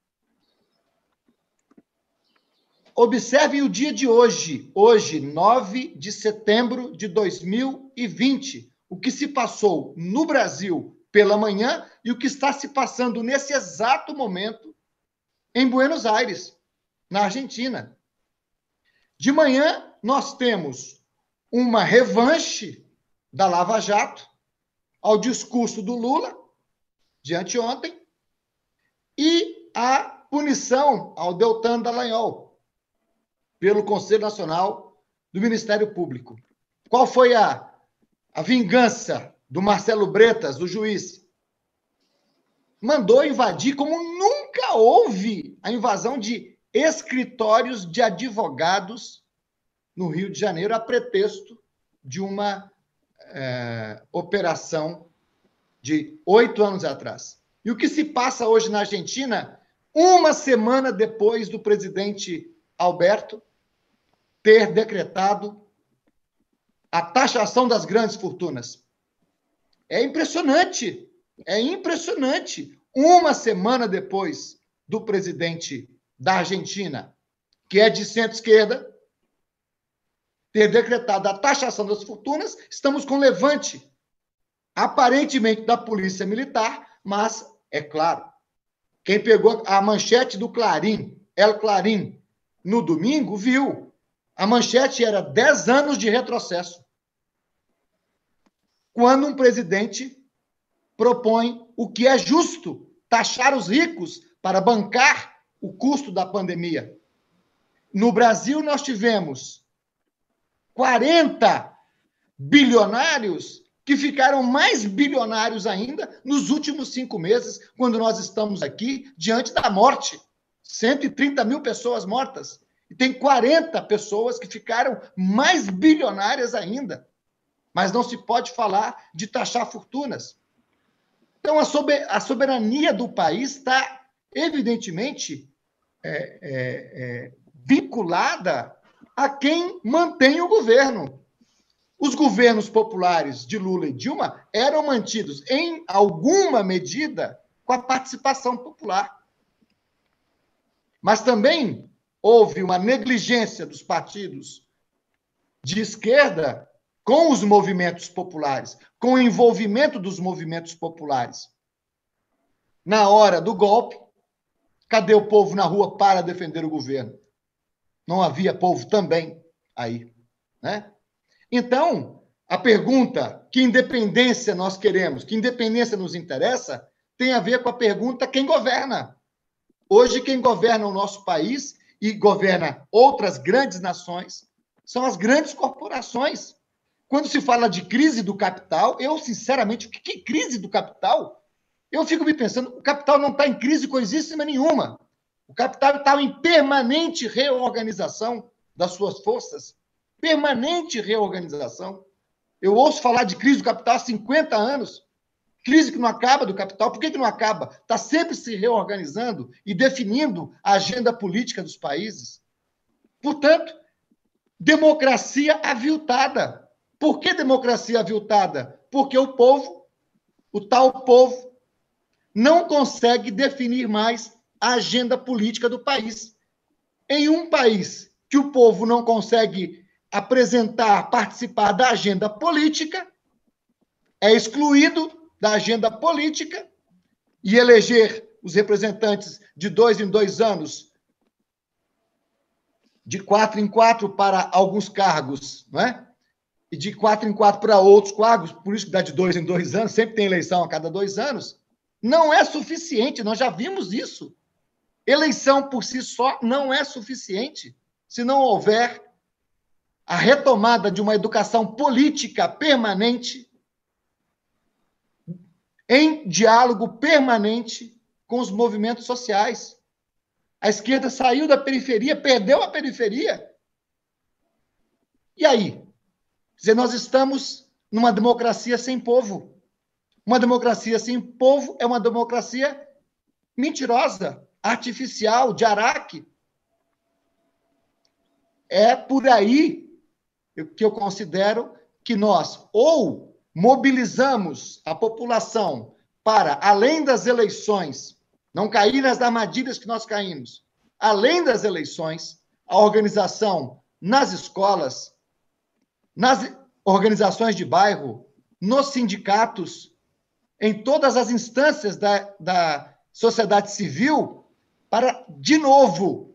Observem o dia de hoje, 9 de setembro de 2020, o que se passou no Brasil pela manhã e o que está se passando nesse exato momento em Buenos Aires, na Argentina. De manhã, nós temos uma revanche da Lava Jato ao discurso do Lula, de anteontem, e a punição ao Deltan Dallagnol, pelo Conselho Nacional do Ministério Público. Qual foi a vingança do Marcelo Bretas, do juiz? Mandou invadir, como nunca houve a invasão de escritórios de advogados no Rio de Janeiro, a pretexto de uma operação de 8 anos atrás. E o que se passa hoje na Argentina, uma semana depois do presidente Alberto ter decretado a taxação das grandes fortunas. É impressionante. É impressionante. Uma semana depois do presidente da Argentina, que é de centro-esquerda, ter decretado a taxação das fortunas, estamos com levante, aparentemente da Polícia Militar, mas, é claro, quem pegou a manchete do Clarim, El Clarim, no domingo, viu. A manchete era 10 anos de retrocesso. Quando um presidente propõe o que é justo, taxar os ricos para bancar o custo da pandemia. No Brasil, nós tivemos 40 bilionários que ficaram mais bilionários ainda nos últimos 5 meses, quando nós estamos aqui diante da morte. 130 mil pessoas mortas. E tem 40 pessoas que ficaram mais bilionárias ainda. Mas não se pode falar de taxar fortunas. Então, a soberania do país está, evidentemente, vinculada a quem mantém o governo. Os governos populares de Lula e Dilma eram mantidos, em alguma medida, com a participação popular. Mas também houve uma negligência dos partidos de esquerda com os movimentos populares, com o envolvimento dos movimentos populares. Na hora do golpe, cadê o povo na rua para defender o governo? Não havia povo também aí, né? Então, a pergunta, que independência nós queremos, que independência nos interessa, tem a ver com a pergunta quem governa. Hoje, quem governa o nosso país e governa outras grandes nações são as grandes corporações. Quando se fala de crise do capital, eu, sinceramente, que crise do capital? Eu fico me pensando, o capital não está em crise coisíssima nenhuma. O capital está em permanente reorganização das suas forças. Permanente reorganização. Eu ouço falar de crise do capital há 50 anos. Crise que não acaba do capital. Por que não acaba? Está sempre se reorganizando e definindo a agenda política dos países. Portanto, democracia aviltada. Por que democracia aviltada? Porque o povo, o tal povo, não consegue definir mais a agenda política do país. Em um país que o povo não consegue apresentar, participar da agenda política, é excluído da agenda política e eleger os representantes de 2 em 2 anos, de 4 em 4 para alguns cargos, não é? E de 4 em 4 para outros cargos, por isso que dá de 2 em 2 anos, sempre tem eleição a cada 2 anos, não é suficiente, nós já vimos isso. Eleição por si só não é suficiente se não houver a retomada de uma educação política permanente, em diálogo permanente com os movimentos sociais. A esquerda saiu da periferia, perdeu a periferia. E aí? Quer dizer, nós estamos numa democracia sem povo. Uma democracia sem povo é uma democracia mentirosa, artificial, de Araque. É por aí que eu considero que nós ou mobilizamos a população para, além das eleições, não cair nas armadilhas que nós caímos, além das eleições, a organização nas escolas, nas organizações de bairro, nos sindicatos, em todas as instâncias da sociedade civil, para, de novo,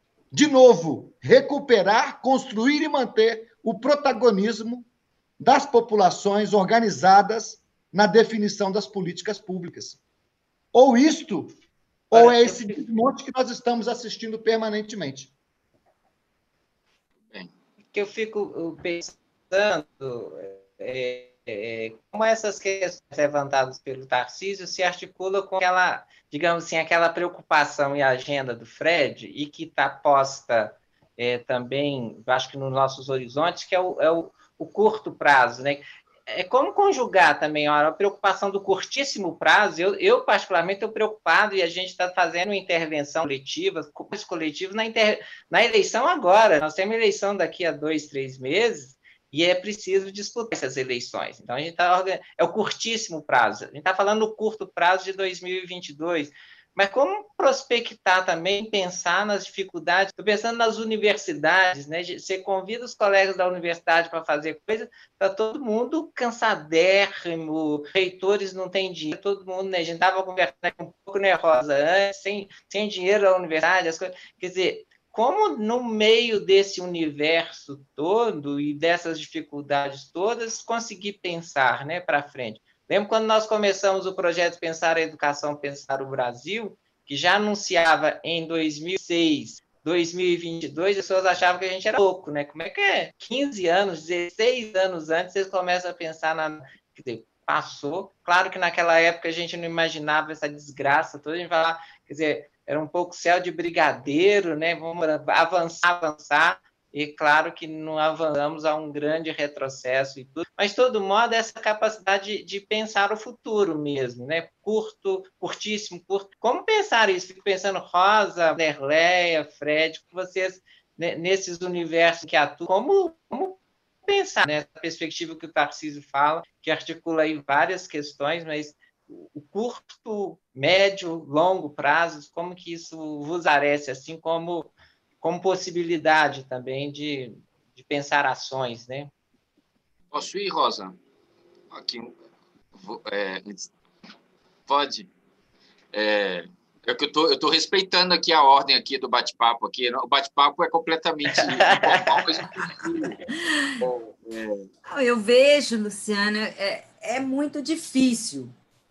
recuperar, construir e manter o protagonismo das populações organizadas na definição das políticas públicas. Ou isto, ou é esse desmonte que nós estamos assistindo permanentemente. Que eu fico pensando como essas questões levantadas pelo Tarcísio se articulam com aquela, digamos assim, aquela preocupação e agenda do Fred, e que está posta também, acho que nos nossos horizontes, que é o curto prazo, né? É como conjugar também a preocupação do curtíssimo prazo. Eu particularmente, estou preocupado, e a gente está fazendo uma intervenção coletiva, na eleição agora. Nós temos eleição daqui a 2, 3 meses, e é preciso disputar essas eleições. Então, é o curtíssimo prazo. A gente está falando no curto prazo de 2022. Mas como prospectar também, pensar nas dificuldades? Estou pensando nas universidades, né? Você convida os colegas da universidade para fazer coisa, está todo mundo cansadérrimo, reitores não têm dinheiro, todo mundo, né? A gente estava conversando um pouco, né, Rosa, antes, sem dinheiro da universidade, as coisas. Quer dizer, como no meio desse universo todo e dessas dificuldades todas, conseguir pensar, né, para frente? Lembro quando nós começamos o projeto Pensar a Educação, Pensar o Brasil, que já anunciava em 2006, 2022, as pessoas achavam que a gente era louco, né? Como é que é? 15 anos, 16 anos antes, vocês começam a pensar Quer dizer, passou. Claro que naquela época a gente não imaginava essa desgraça toda, a gente vai lá, quer dizer, era um pouco céu de brigadeiro, né? Vamos avançar. E claro que não avançamos a um grande retrocesso e tudo, mas, de todo modo, essa capacidade de pensar o futuro mesmo, né? Curtíssimo, curto. Como pensar isso? Fico pensando, Rosa, Nerleia, Fred, vocês, né, nesses universos que atuam, como pensar nessa perspectiva que o Tarcísio fala, que articula aí várias questões, mas o curto, médio, longo prazos, como que isso vos parece, assim como possibilidade também de pensar ações, né? Posso ir, Rosa? Aqui, pode. É que eu tô respeitando aqui a ordem aqui do bate-papo aqui. O bate-papo é completamente informal, mas eu vejo, Luciana, é muito difícil,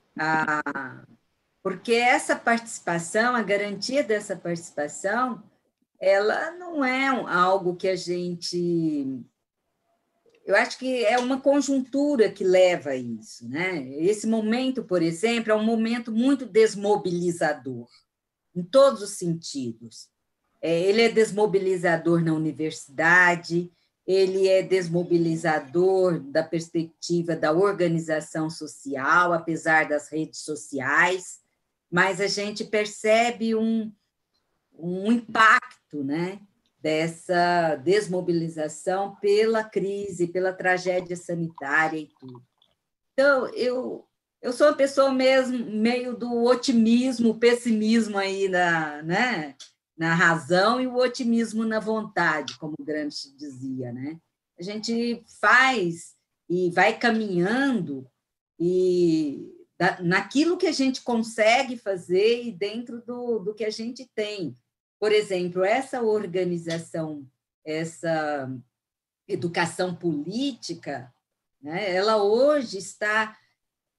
porque essa participação, a garantia dessa participação, ela não é algo que a gente... Eu acho que é uma conjuntura que leva a isso, né? Esse momento, por exemplo, é um momento muito desmobilizador, em todos os sentidos. Ele é desmobilizador na universidade, ele é desmobilizador da perspectiva da organização social, apesar das redes sociais, mas a gente percebe um impacto, né, dessa desmobilização pela crise, pela tragédia sanitária e tudo. Então, eu sou uma pessoa mesmo meio do otimismo, pessimismo aí né, na razão e o otimismo na vontade, como Gramsci dizia, né? A gente faz e vai caminhando e naquilo que a gente consegue fazer e dentro do que a gente tem. Por exemplo, essa organização, essa educação política, né, ela hoje está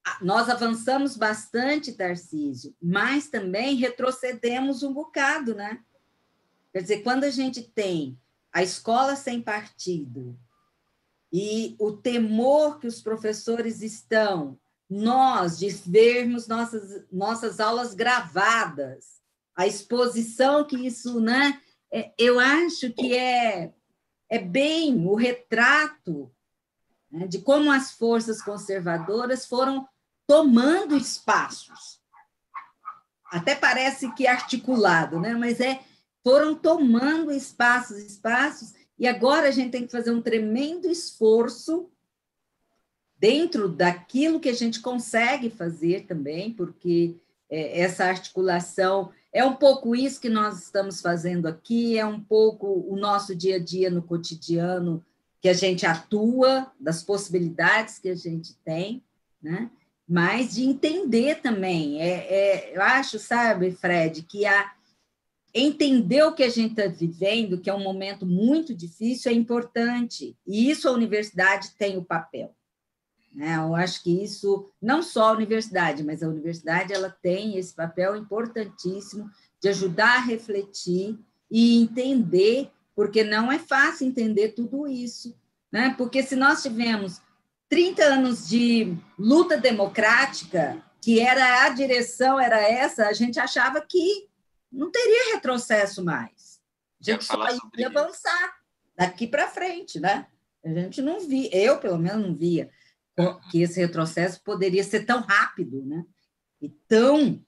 nós avançamos bastante, Tarcísio, mas também retrocedemos um bocado, né? Quer dizer, quando a gente tem a escola sem partido e o temor que os professores estão, nós, de vermos nossas aulas gravadas, a exposição que isso, né? Eu acho que é bem o retrato, né, de como as forças conservadoras foram tomando espaços. Até parece que articulado, né? Mas foram tomando espaços, e agora a gente tem que fazer um tremendo esforço dentro daquilo que a gente consegue fazer também, porque essa articulação é um pouco isso que nós estamos fazendo aqui, é um pouco o nosso dia a dia no cotidiano que a gente atua, das possibilidades que a gente tem, né? Mas de entender também. Eu acho, sabe, Fred, que entender o que a gente está vivendo, que é um momento muito difícil, é importante. E isso a universidade tem o papel. Né? Eu acho que isso, não só a universidade, mas a universidade ela tem esse papel importantíssimo de ajudar a refletir e entender, porque não é fácil entender tudo isso. Né? Porque se nós tivemos 30 anos de luta democrática, que a direção era essa, a gente achava que não teria retrocesso mais. A gente só ia avançar daqui para frente, né? A gente não via, eu pelo menos não via que esse retrocesso poderia ser tão rápido, né? E tão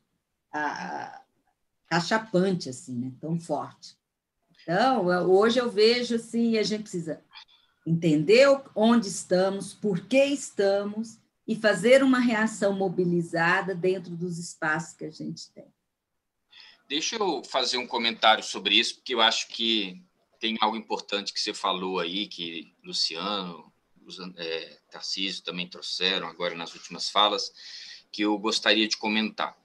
cachapante, assim, né? Tão forte. Então, hoje eu vejo assim, a gente precisa entender onde estamos, por que estamos, e fazer uma reação mobilizada dentro dos espaços que a gente tem. Deixa eu fazer um comentário sobre isso, porque eu acho que tem algo importante que você falou aí, que Luciano, Tarcísio também trouxeram agora nas últimas falas, que eu gostaria de comentar.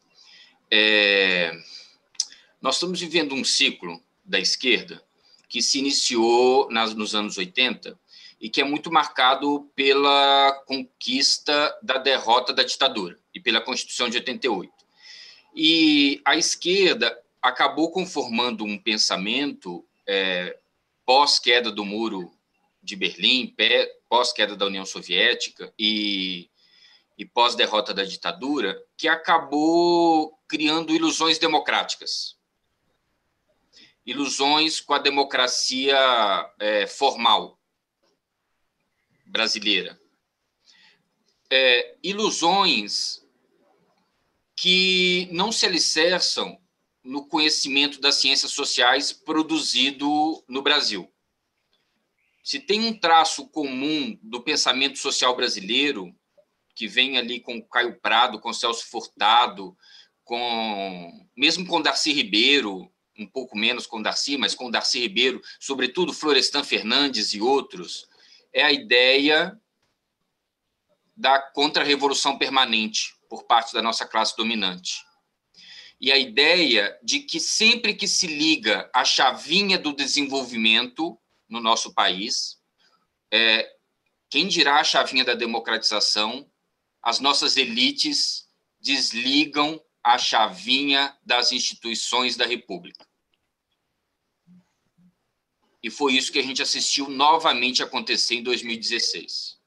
Nós estamos vivendo um ciclo da esquerda que se iniciou nos anos 80 e que é muito marcado pela conquista da derrota da ditadura e pela Constituição de 88. E a esquerda acabou conformando um pensamento pós-queda do Muro de Berlim, pós-queda da União Soviética e pós-derrota da ditadura, que acabou criando ilusões democráticas. Ilusões com a democracia formal brasileira. Ilusões que não se alicerçam no conhecimento das ciências sociais produzido no Brasil. Se tem um traço comum do pensamento social brasileiro, que vem ali com Caio Prado, com Celso Furtado, mesmo com Darcy Ribeiro, um pouco menos com Darcy, mas com Darcy Ribeiro, sobretudo Florestan Fernandes e outros, é a ideia da contra-revolução permanente por parte da nossa classe dominante. E a ideia de que sempre que se liga a chavinha do desenvolvimento no nosso país, quem dirá a chavinha da democratização, as nossas elites desligam a chavinha das instituições da República. E foi isso que a gente assistiu novamente acontecer em 2016.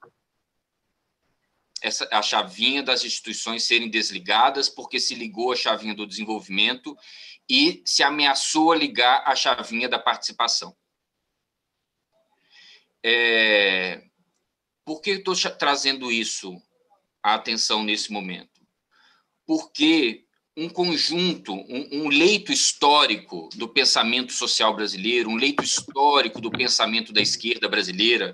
A chavinha das instituições serem desligadas porque se ligou a chavinha do desenvolvimento e se ameaçou a ligar a chavinha da participação. Por que eu estou trazendo isso à atenção nesse momento? Porque um conjunto, um leito histórico do pensamento social brasileiro, um leito histórico do pensamento da esquerda brasileira,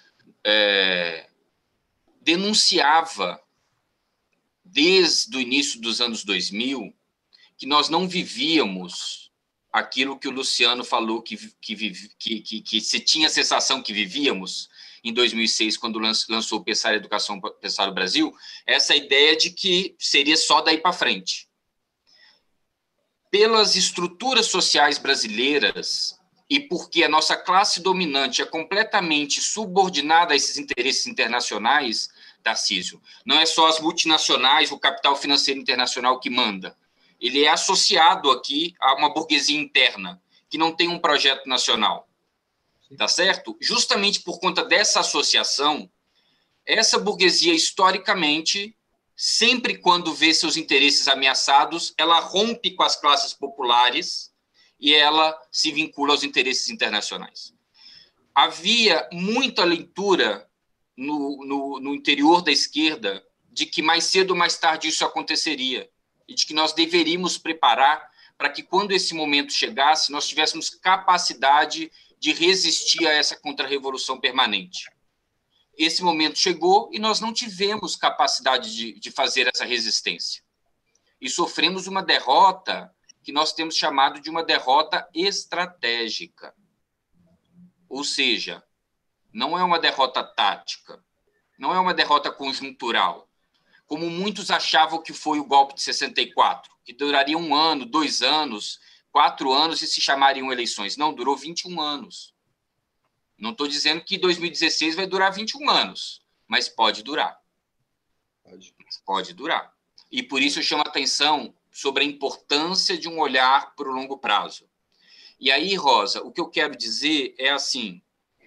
denunciava, desde o início dos anos 2000, que nós não vivíamos aquilo que o Luciano falou que se tinha a sensação que vivíamos em 2006, quando lançou o Pensar Educação, Pensar o Brasil, essa ideia de que seria só daí para frente. Pelas estruturas sociais brasileiras e porque a nossa classe dominante é completamente subordinada a esses interesses internacionais, Tarcísio. Não é só as multinacionais, o capital financeiro internacional que manda. Ele é associado aqui a uma burguesia interna, que não tem um projeto nacional. Tá certo? Justamente por conta dessa associação, essa burguesia, historicamente, sempre quando vê seus interesses ameaçados, ela rompe com as classes populares e ela se vincula aos interesses internacionais. Havia muita leitura no interior da esquerda de que mais cedo ou mais tarde isso aconteceria e de que nós deveríamos preparar para que, quando esse momento chegasse, nós tivéssemos capacidade de resistir a essa contra-revolução permanente. Esse momento chegou e nós não tivemos capacidade de fazer essa resistência. E sofremos uma derrota que nós temos chamado de uma derrota estratégica. Ou seja, não é uma derrota tática, não é uma derrota conjuntural, como muitos achavam que foi o golpe de 64, que duraria 1 ano, 2 anos, 4 anos e se chamariam eleições. Não, durou 21 anos. Não estou dizendo que 2016 vai durar 21 anos, mas pode durar. Pode durar. E por isso eu chamo a atenção sobre a importância de um olhar para o longo prazo. E aí, Rosa, o que eu quero dizer é assim,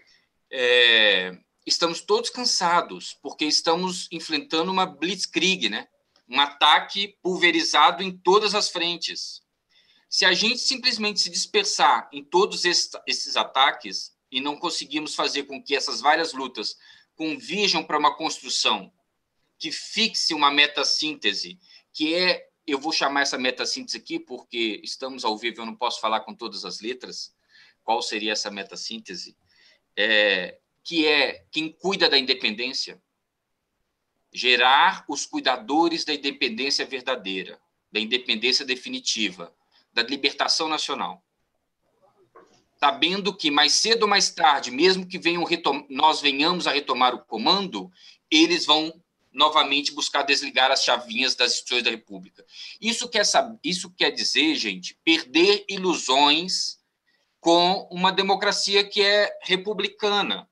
estamos todos cansados, porque estamos enfrentando uma blitzkrieg, né? Um ataque pulverizado em todas as frentes. Se a gente simplesmente se dispersar em todos esses ataques e não conseguirmos fazer com que essas várias lutas converjam para uma construção que fixe uma meta-síntese, que eu vou chamar essa meta-síntese aqui, porque estamos ao vivo, eu não posso falar com todas as letras, qual seria essa meta-síntese, que é quem cuida da independência, gerar os cuidadores da independência verdadeira, da independência definitiva, da libertação nacional. Sabendo que mais cedo ou mais tarde, mesmo que nós venhamos a retomar o comando, eles vão novamente buscar desligar as chavinhas das instituições da República. Isso quer dizer, gente, perder ilusões com uma democracia que é republicana,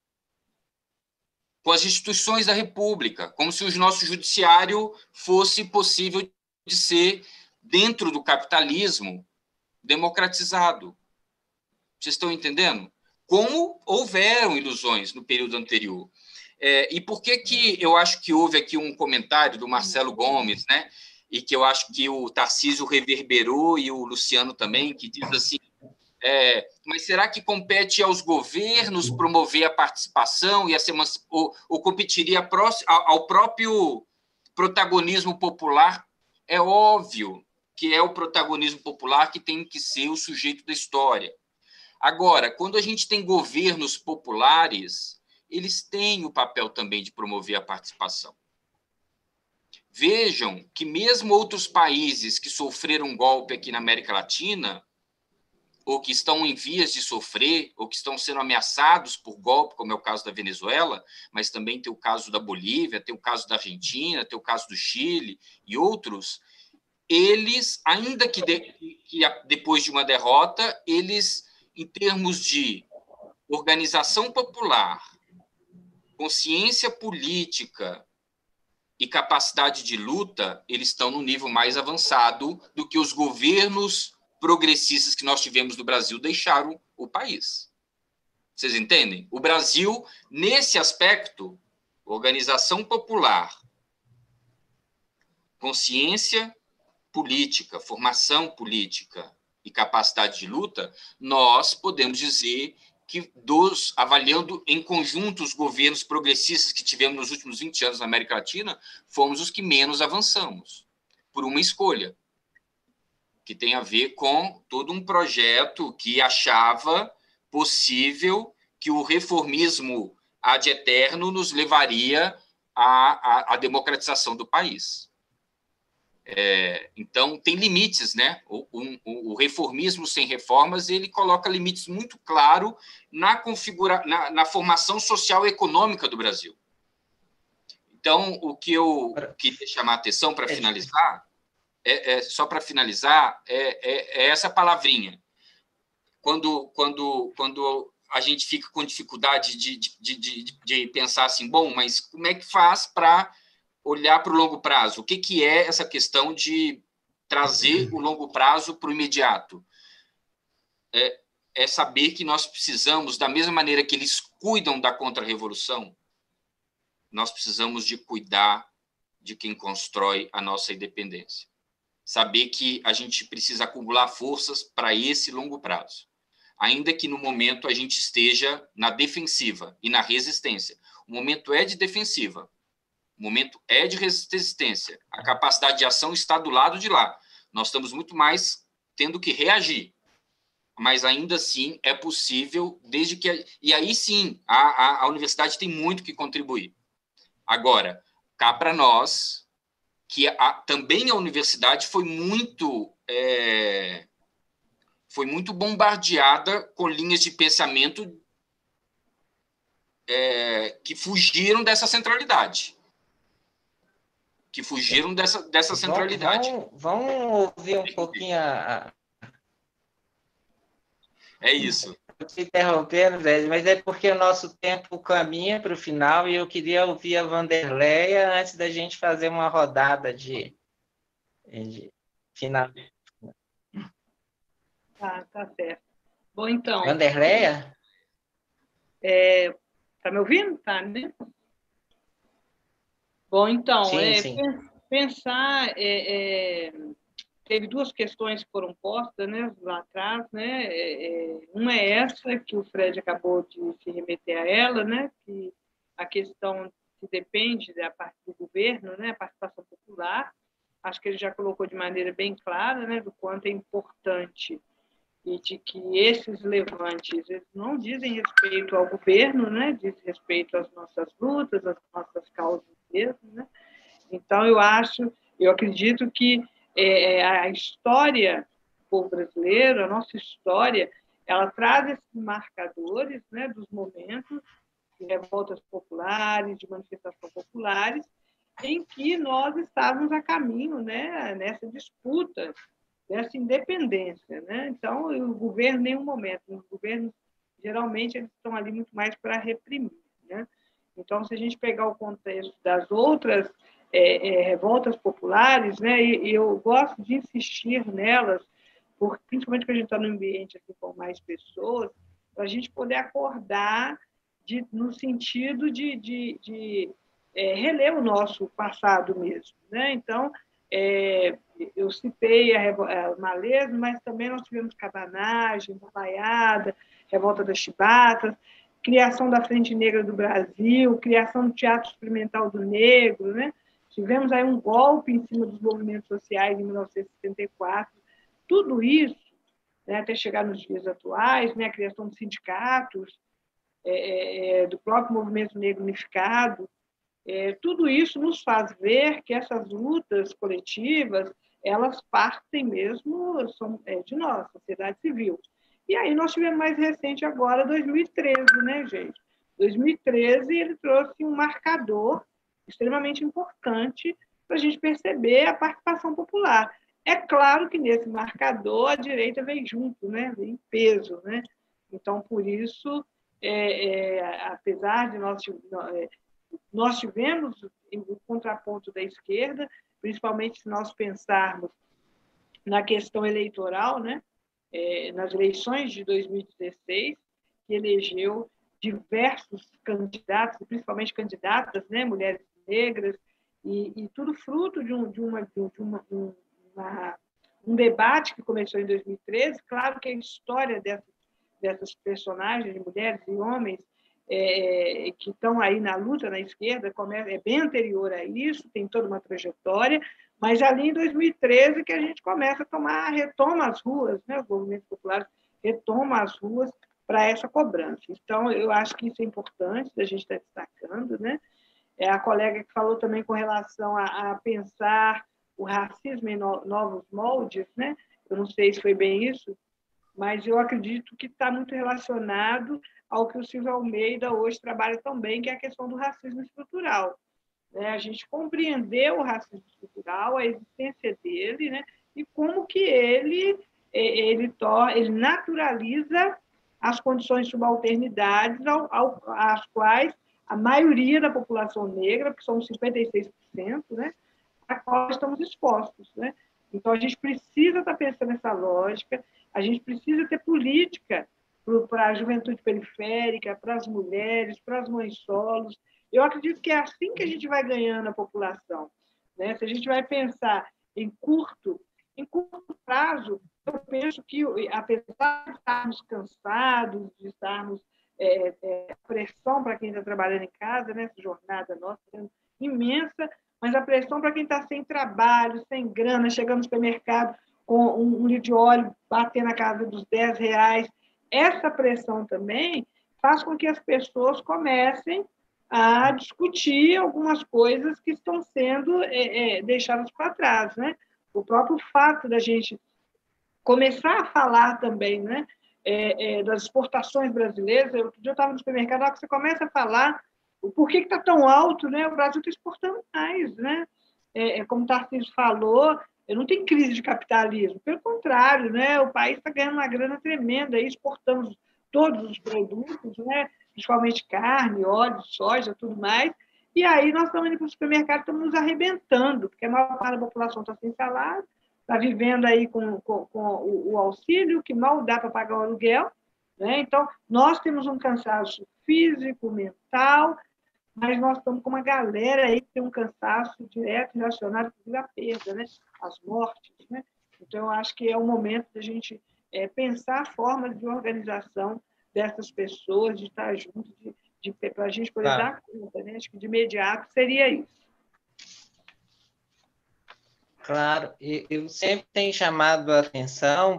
com as instituições da República, como se o nosso judiciário fosse possível de ser, dentro do capitalismo, democratizado. Vocês estão entendendo? Como houveram ilusões no período anterior. E por que eu acho que houve aqui um comentário do Marcelo Gomes, né? E que eu acho que o Tarcísio reverberou e o Luciano também, que diz assim, mas será que compete aos governos promover a participação ou competiria ao próprio protagonismo popular? É óbvio que é o protagonismo popular que tem que ser o sujeito da história. Agora, quando a gente tem governos populares, eles têm o papel também de promover a participação. Vejam que mesmo outros países que sofreram golpe aqui na América Latina, ou que estão em vias de sofrer, ou que estão sendo ameaçados por golpe, como é o caso da Venezuela, mas também tem o caso da Bolívia, tem o caso da Argentina, tem o caso do Chile e outros, eles, ainda que depois de uma derrota, eles, em termos de organização popular, consciência política e capacidade de luta, eles estão no nível mais avançado do que os governos progressistas que nós tivemos no Brasil deixaram o país. Vocês entendem? O Brasil, nesse aspecto, organização popular, consciência política, formação política e capacidade de luta, nós podemos dizer que, avaliando em conjunto os governos progressistas que tivemos nos últimos 20 anos na América Latina, fomos os que menos avançamos, por uma escolha, que tem a ver com todo um projeto que achava possível que o reformismo ad eterno nos levaria à democratização do país. Então, tem limites, né? O reformismo sem reformas, ele coloca limites muito claros na formação social e econômica do Brasil. Então, o que eu queria chamar a atenção para finalizar, só para finalizar, é essa palavrinha. Quando a gente fica com dificuldade de pensar assim, bom, mas como é que faz para olhar para o longo prazo? O que é essa questão de trazer o longo prazo para o imediato? É saber que nós precisamos, da mesma maneira que eles cuidam da contra-revolução, nós precisamos de cuidar de quem constrói a nossa independência. Saber que a gente precisa acumular forças para esse longo prazo. Ainda que no momento a gente esteja na defensiva e na resistência. O momento é de defensiva. O momento é de resistência. A capacidade de ação está do lado de lá. Nós estamos muito mais tendo que reagir. Mas ainda assim é possível, desde que... E aí sim, a universidade tem muito que contribuir. Agora, cá para nós, que também a universidade foi muito bombardeada com linhas de pensamento que fugiram dessa centralidade. Centralidade. Vamos ouvir um pouquinho É isso. Te interrompendo, velho, mas é porque o nosso tempo caminha para o final e eu queria ouvir a Wanderleia antes da gente fazer uma rodada de final. Tá certo. Bom, então... Wanderleia? Tá me ouvindo? Tá, né? Bom, então, sim. Pensar... teve duas questões que foram postas, né, lá atrás, né? Uma é essa, que o Fred acabou de se remeter a ela, né? Que a questão que depende da parte do governo, né? A participação popular. Acho que ele já colocou de maneira bem clara, né? Do quanto é importante e de que esses levantes eles não dizem respeito ao governo, né? Diz respeito às nossas lutas, às nossas causas mesmo, né? Então, eu acredito que a história do povo brasileiro, a nossa história, ela traz esses marcadores, né, dos momentos de revoltas populares, de manifestações populares, em que nós estávamos a caminho, né, nessa disputa, dessa independência, né? Então, o governo, em nenhum momento, os governos, geralmente, eles estão ali muito mais para reprimir, né? Então, se a gente pegar o contexto das outras revoltas populares, né, e eu gosto de insistir nelas, porque, principalmente quando a gente está no ambiente assim, com mais pessoas, para a gente poder acordar no sentido de reler o nosso passado mesmo, né? Então, eu citei a Malesma, mas também nós tivemos Cabanagem, Babaiada, Revolta das Chibatas, criação da Frente Negra do Brasil, criação do Teatro Experimental do Negro, né? Tivemos aí um golpe em cima dos movimentos sociais em 1974. Tudo isso, né, até chegar nos dias atuais, né, a criação de sindicatos, do próprio movimento negro unificado, tudo isso nos faz ver que essas lutas coletivas, elas partem mesmo de nós, sociedade civil. E aí nós tivemos mais recente agora, 2013, né, gente? 2013, ele trouxe um marcador extremamente importante para a gente perceber a participação popular. É claro que nesse marcador a direita vem junto, né? Vem em peso, né? Então, por isso, apesar de nós tivemos o contraponto da esquerda, principalmente se nós pensarmos na questão eleitoral, né? Nas eleições de 2016, que elegeu diversos candidatos, principalmente candidatas, né? Mulheres negras, e tudo fruto de um debate que começou em 2013. Claro que a história dessas personagens, mulheres e homens, que estão aí na luta na esquerda, é bem anterior a isso, tem toda uma trajetória, mas ali em 2013 que a gente retoma as ruas, né? Os movimentos populares retomam as ruas para essa cobrança. Então, eu acho que isso é importante, a gente está destacando, né? A colega que falou também com relação a pensar o racismo em novos moldes, né? Eu não sei se foi bem isso, mas eu acredito que está muito relacionado ao que o Silvio Almeida hoje trabalha também, que é a questão do racismo estrutural. A gente compreendeu o racismo estrutural, a existência dele, né? E como que ele naturaliza as condições de subalternidade às quais a maioria da população negra, que são 56%, né, a qual estamos expostos, né? Então, a gente precisa estar pensando nessa lógica, a gente precisa ter política para a juventude periférica, para as mulheres, para as mães solos. Eu acredito que é assim que a gente vai ganhando a população, né? Se a gente vai pensar em curto prazo, eu penso que, apesar de estarmos cansados, de estarmos pressão para quem está trabalhando em casa, né? Essa jornada nossa é imensa, mas a pressão para quem está sem trabalho, sem grana, chegando no supermercado com um litro de óleo bater na casa dos R$10, essa pressão também faz com que as pessoas comecem a discutir algumas coisas que estão sendo deixadas para trás, né? O próprio fato da gente começar a falar também, né, das exportações brasileiras. Eu estava no supermercado, na hora que você começa a falar por que está tão alto, né? O Brasil está exportando mais, né? Como o Tarcísio falou, não tem crise de capitalismo, pelo contrário, né? O país está ganhando uma grana tremenda, aí exportamos todos os produtos, né? Principalmente carne, óleo, soja, tudo mais, e aí nós estamos indo para o supermercado, estamos nos arrebentando, porque a maior parte da população está sem salário, está vivendo aí com o auxílio, que mal dá para pagar o aluguel, né? Então, nós temos um cansaço físico, mental, mas nós estamos com uma galera aí que tem um cansaço direto relacionado com a perda, né? As mortes, né? Então, eu acho que é o momento da gente pensar formas de organização dessas pessoas, de estar junto, para a gente poder dar conta, né? Acho que de imediato seria isso. Claro, eu sempre tenho chamado a atenção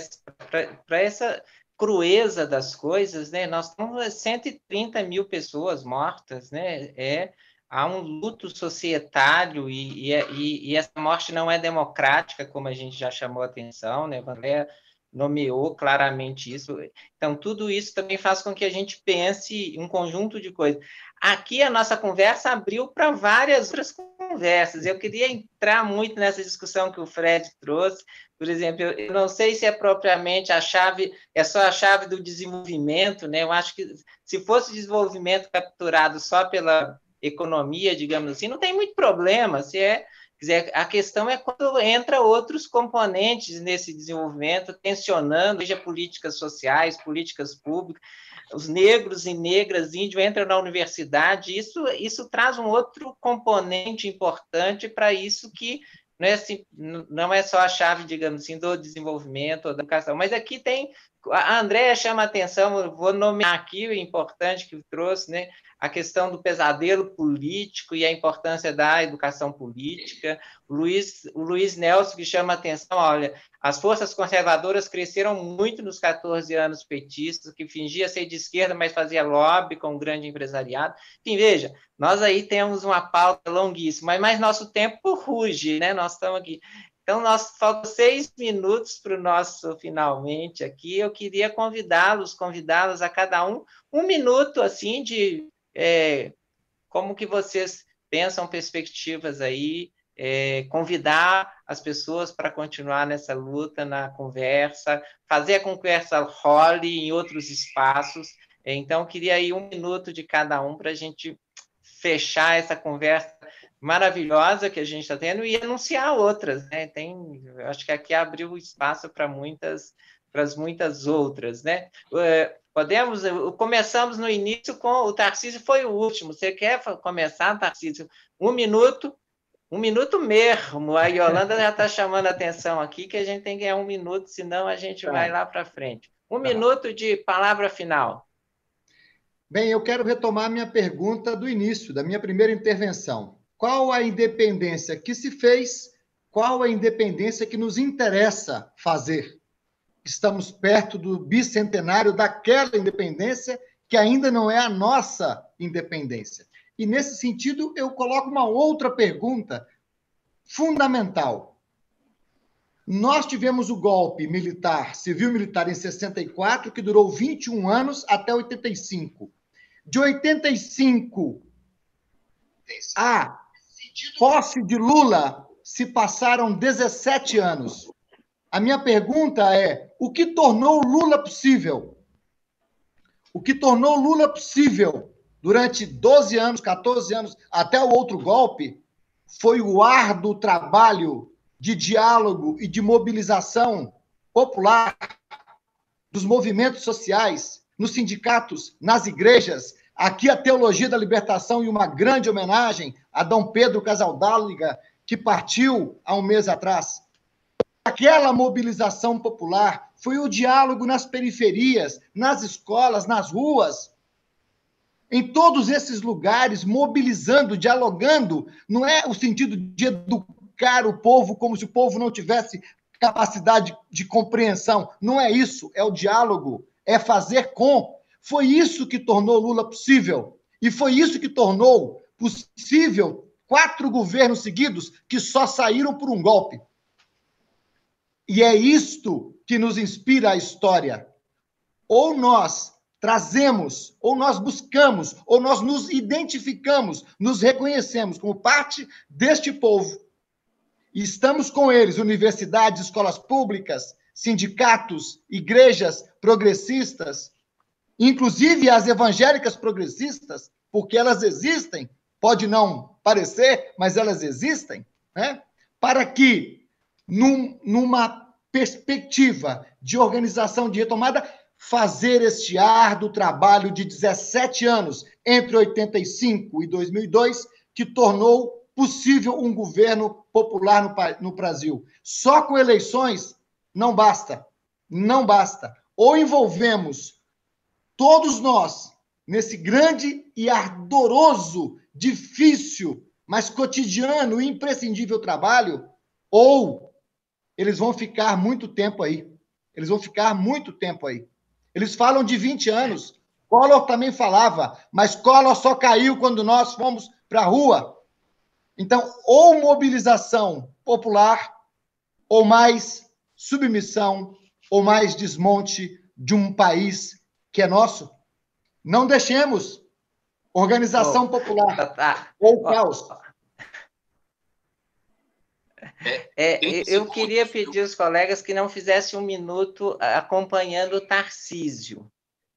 para essa crueza das coisas, né? Nós temos 130 mil pessoas mortas, né? Há um luto societário e essa morte não é democrática, como a gente já chamou a atenção, né? André nomeou claramente isso. Então, tudo isso também faz com que a gente pense um conjunto de coisas. Aqui, a nossa conversa abriu para várias outras conversas. Eu queria entrar muito nessa discussão que o Fred trouxe. Por exemplo, eu não sei se é propriamente a chave, é só a chave do desenvolvimento, né? Eu acho que se fosse desenvolvimento capturado só pela economia, digamos assim, não tem muito problema. A questão é quando entra outros componentes nesse desenvolvimento, tensionando, seja políticas sociais, políticas públicas, os negros e negras, índios entram na universidade, isso traz um outro componente importante para isso que não é só a chave, digamos assim, do desenvolvimento ou da educação, mas aqui tem, a Andréa chama a atenção, eu vou nomear aqui o importante que trouxe, né? A questão do pesadelo político e a importância da educação política. O Luiz Nelson, que chama a atenção, olha, as forças conservadoras cresceram muito nos 14 anos petistas, que fingia ser de esquerda, mas fazia lobby com o grande empresariado. Enfim, veja, nós aí temos uma pauta longuíssima, mas nosso tempo ruge, né? Nós estamos aqui. Então, faltam 6 minutos para o nosso finalmente aqui. Eu queria convidá-los a cada um minuto, assim, de como que vocês pensam perspectivas aí, convidar as pessoas para continuar nessa luta, na conversa, fazer a conversa role em outros espaços. Então, eu queria aí 1 minuto de cada um para a gente fechar essa conversa maravilhosa que a gente está tendo e anunciar outras, né? Acho que aqui abriu espaço para muitas outras, né? Começamos no início com o Tarcísio, foi o último. Você quer começar, Tarcísio? 1 minuto, 1 minuto mesmo. A Yolanda já está chamando a atenção aqui que a gente tem que ganhar 1 minuto, senão a gente vai lá para frente. 1 minuto de palavra final. Bem, eu quero retomar minha pergunta do início, da minha primeira intervenção. Qual a independência que se fez? Qual a independência que nos interessa fazer? Estamos perto do bicentenário daquela independência que ainda não é a nossa independência. E, nesse sentido, eu coloco uma outra pergunta fundamental. Nós tivemos o golpe civil-militar em 64, que durou 21 anos até 85. De 85 à posse de Lula, se passaram 17 anos. A minha pergunta é: o que tornou o Lula possível? o que tornou Lula possível durante 12 anos, 14 anos, até o outro golpe, foi o árduo trabalho de diálogo e de mobilização popular dos movimentos sociais, nos sindicatos, nas igrejas. Aqui a Teologia da Libertação e uma grande homenagem a Dom Pedro Casaldáliga, que partiu há um mês atrás. Aquela mobilização popular foi o diálogo nas periferias, nas escolas, nas ruas, em todos esses lugares, mobilizando, dialogando. Não é o sentido de educar o povo como se o povo não tivesse capacidade de compreensão. Não é isso, é o diálogo, é fazer com. Foi isso que tornou Lula possível. E foi isso que tornou possível 4 governos seguidos que só saíram por um golpe. E é isto que nos inspira a história. Ou nós trazemos, ou nós buscamos, ou nós nos identificamos, nos reconhecemos como parte deste povo. E estamos com eles, universidades, escolas públicas, sindicatos, igrejas progressistas, inclusive as evangélicas progressistas, porque elas existem, pode não parecer, mas elas existem, né? Para que, numa perspectiva de organização, de retomada, fazer este árduo trabalho de 17 anos, entre 85 e 2002, que tornou possível um governo popular no Brasil. Só com eleições não basta. Não basta. Ou envolvemos todos nós nesse grande e ardoroso, difícil, mas cotidiano e imprescindível trabalho, ou eles vão ficar muito tempo aí. Eles vão ficar muito tempo aí. Eles falam de 20 anos. Collor também falava, mas Collor só caiu quando nós fomos para a rua. Então, ou mobilização popular, ou mais submissão, ou mais desmonte de um país que é nosso. Não deixemos organização popular ou caos. Eu queria pedir aos colegas que não fizessem 1 minuto acompanhando o Tarcísio.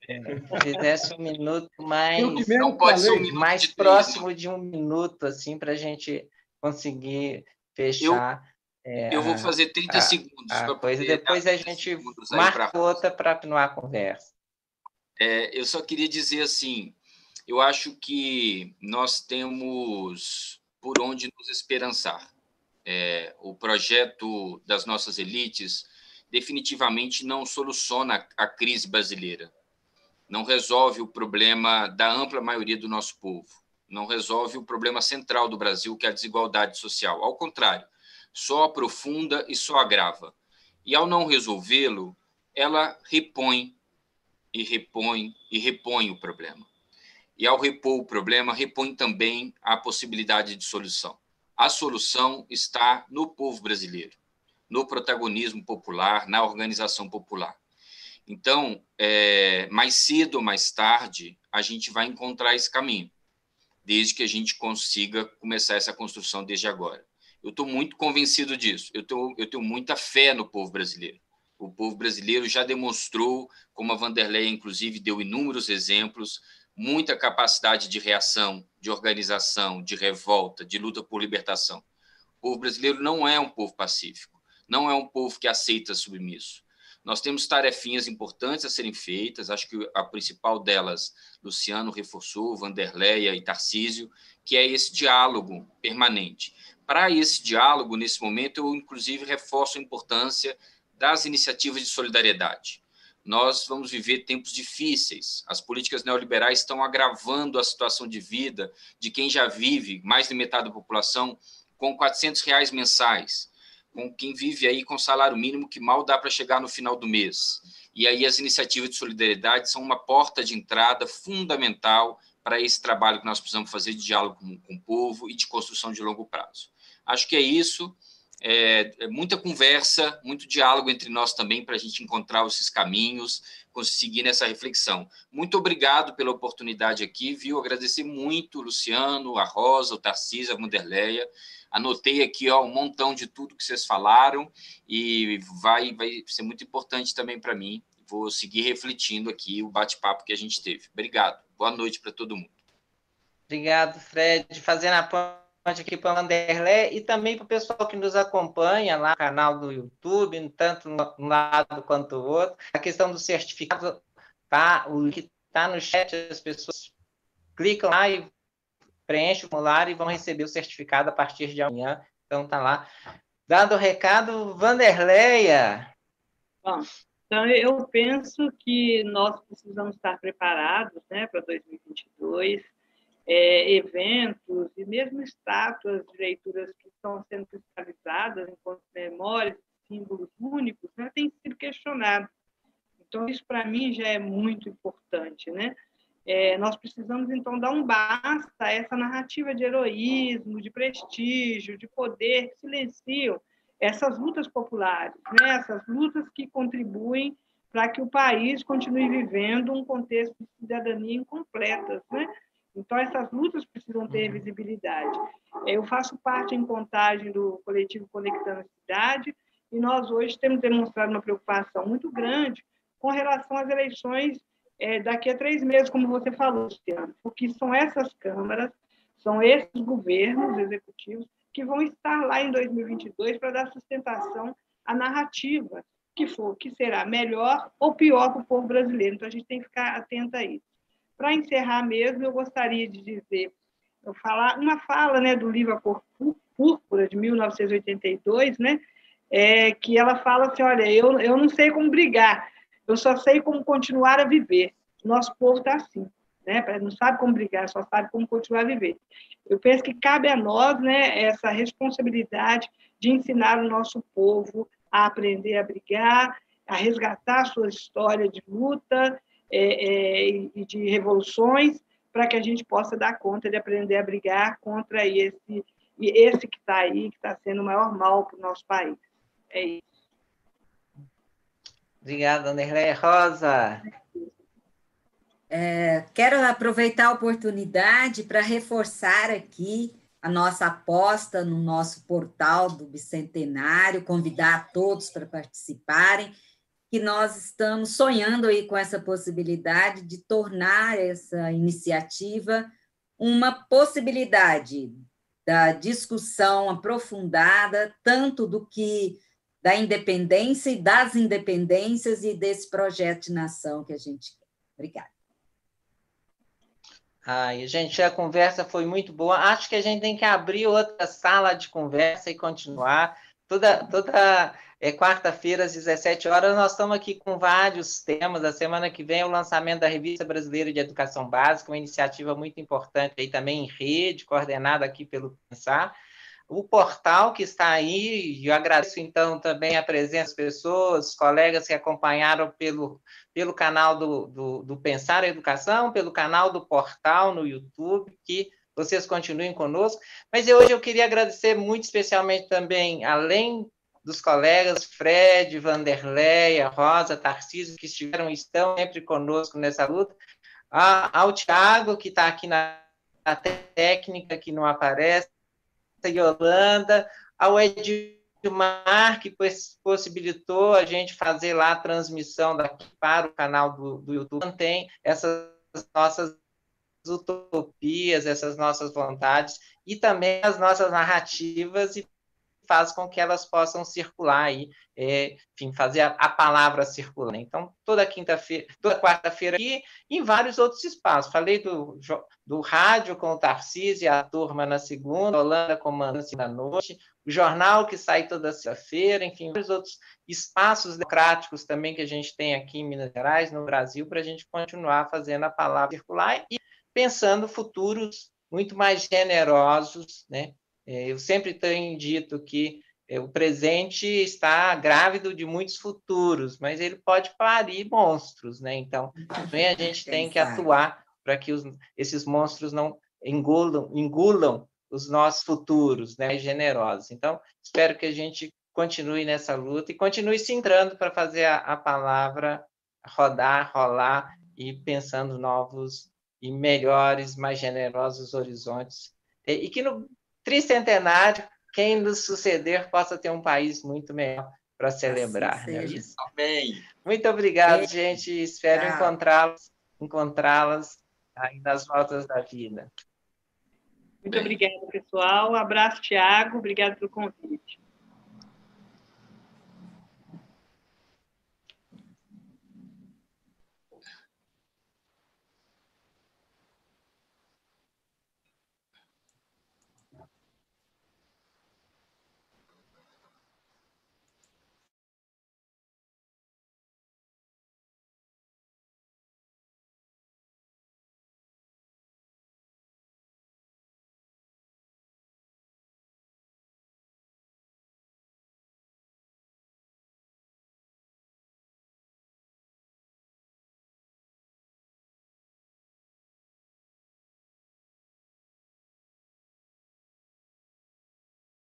Fizesse 1 minuto mais, não pode ser 1 minuto mais de 3, próximo né? de 1 minuto, assim, para a gente conseguir fechar. Eu vou fazer 30 segundos. Coisa. Depois a gente marca outra para continuar a conversa. Eu só queria dizer assim, eu acho que nós temos por onde nos esperançar. O projeto das nossas elites definitivamente não soluciona a crise brasileira, não resolve o problema da ampla maioria do nosso povo, não resolve o problema central do Brasil, que é a desigualdade social. Ao contrário, só aprofunda e só agrava. E, ao não resolvê-lo, ela repõe e repõe e repõe o problema. E, ao repor o problema, repõe também a possibilidade de solução. A solução está no povo brasileiro, no protagonismo popular, na organização popular. Então, mais cedo ou mais tarde, a gente vai encontrar esse caminho, desde que a gente consiga começar essa construção desde agora. Eu estou muito convencido disso. Eu tenho muita fé no povo brasileiro. O povo brasileiro já demonstrou, como a Wanderleia, inclusive, deu inúmeros exemplos, muita capacidade de reação, de organização, de revolta, de luta por libertação. O povo brasileiro não é um povo pacífico, não é um povo que aceita submisso. Nós temos tarefinhas importantes a serem feitas, acho que a principal delas, Luciano reforçou, Wanderleia e Tarcísio, que é esse diálogo permanente. Para esse diálogo, nesse momento, eu, inclusive, reforço a importância das iniciativas de solidariedade. Nós vamos viver tempos difíceis. As políticas neoliberais estão agravando a situação de vida de quem já vive, mais de metade da população, com R$400 mensais, com quem vive aí com salário mínimo que mal dá para chegar no final do mês. E aí as iniciativas de solidariedade são uma porta de entrada fundamental para esse trabalho que nós precisamos fazer de diálogo com o povo e de construção de longo prazo. Acho que é isso. Muita conversa, muito diálogo entre nós também para a gente encontrar esses caminhos, conseguir nessa reflexão. Muito obrigado pela oportunidade aqui, viu? Agradecer muito o Luciano, a Rosa, o Tarcísio, a Wanderleia. Anotei aqui um montão de tudo que vocês falaram e vai ser muito importante também para mim e vou seguir refletindo aqui o bate-papo que a gente teve. Obrigado. Boa noite para todo mundo. Obrigado, Fred. Fazendo a ponte aqui para o Vanderlei e também para o pessoal que nos acompanha lá no canal do YouTube, tanto um lado quanto o outro. A questão do certificado, tá? O link está no chat, as pessoas clicam lá e preenchem o formulário e vão receber o certificado a partir de amanhã. Então, tá lá. Dado o recado, Vanderleia. Bom, então, eu penso que nós precisamos estar preparados, né, para 2022, eventos e mesmo estátuas de leituras que estão sendo cristalizadas enquanto memórias, símbolos únicos, né, tem sido questionado. Então, isso, para mim, já é muito importante, né? Nós precisamos, então, dar um basta a essa narrativa de heroísmo, de prestígio, de poder, que silenciam essas lutas populares, né? Essas lutas que contribuem para que o país continue vivendo um contexto de cidadania incompleta, né? Então, essas lutas precisam ter visibilidade. Eu faço parte em Contagem do coletivo Conectando a Cidade e nós hoje temos demonstrado uma preocupação muito grande com relação às eleições daqui a 3 meses, como você falou, Luciano, porque são essas câmaras, são esses governos executivos que vão estar lá em 2022 para dar sustentação à narrativa que será melhor ou pior para o povo brasileiro. Então, a gente tem que ficar atento a isso. Para encerrar mesmo, eu gostaria de dizer, uma fala, né, do livro A Cor Púrpura, de 1982, né, que ela fala assim, olha, eu não sei como brigar, eu só sei como continuar a viver. Nosso povo está assim, né? Não sabe como brigar, só sabe como continuar a viver. Eu penso que cabe a nós, né, essa responsabilidade de ensinar o nosso povo a aprender a brigar, a resgatar a sua história de luta e de revoluções, para que a gente possa dar conta de aprender a brigar contra esse que está aí, que está sendo o maior mal para o nosso país. É isso. Obrigada, Anderleia. Rosa. Quero aproveitar a oportunidade para reforçar aqui a nossa aposta no nosso portal do Bicentenário, convidar a todos para participarem, que nós estamos sonhando aí com essa possibilidade de tornar essa iniciativa uma possibilidade da discussão aprofundada, tanto da independência e das independências e desse projeto de nação que a gente quer. Obrigada. Ai, gente, a conversa foi muito boa. Acho que a gente tem que abrir outra sala de conversa e continuar. Toda quarta-feira, às 17 horas, nós estamos aqui com vários temas. A semana que vem é o lançamento da Revista Brasileira de Educação Básica, uma iniciativa muito importante aí também em rede, coordenada aqui pelo Pensar. O portal que está aí, eu agradeço, então, também a presença das pessoas, colegas que acompanharam pelo canal do Pensar a Educação, pelo canal do portal no YouTube, que vocês continuem conosco. Mas hoje eu queria agradecer muito especialmente também, além dos colegas Fred, Vanderleia, Rosa, Tarcísio, que estão sempre conosco nessa luta, ao Tiago, que está aqui na técnica, que não aparece, a Yolanda, ao Edmar, que possibilitou a gente fazer lá a transmissão daqui para o canal do YouTube. Mantém essas nossas utopias, essas nossas vontades e também as nossas narrativas e faz com que elas possam circular aí, enfim, fazer a palavra circular. Então, toda quarta-feira aqui, em vários outros espaços. Falei do rádio com o Tarcísio e a turma na segunda, a Holanda comandante na noite, o jornal que sai toda sexta-feira, enfim, vários outros espaços democráticos também que a gente tem aqui em Minas Gerais, no Brasil, para a gente continuar fazendo a palavra circular e pensando futuros muito mais generosos, né? Eu sempre tenho dito que o presente está grávido de muitos futuros, mas ele pode parir monstros, né? Então, também a gente tem que atuar para que esses monstros não engulam os nossos futuros, né? Generosos. Então, espero que a gente continue nessa luta e continue se entrando para fazer a palavra rodar, rolar e pensando novos e melhores, mais generosos horizontes. E que no tricentenário, quem nos suceder possa ter um país muito melhor para celebrar, não é seja. isso? Amém. Muito obrigado, gente. Espero Tchau. encontrá-las aí nas voltas da vida. Muito obrigada, pessoal. Um abraço, Tiago. Obrigado pelo convite.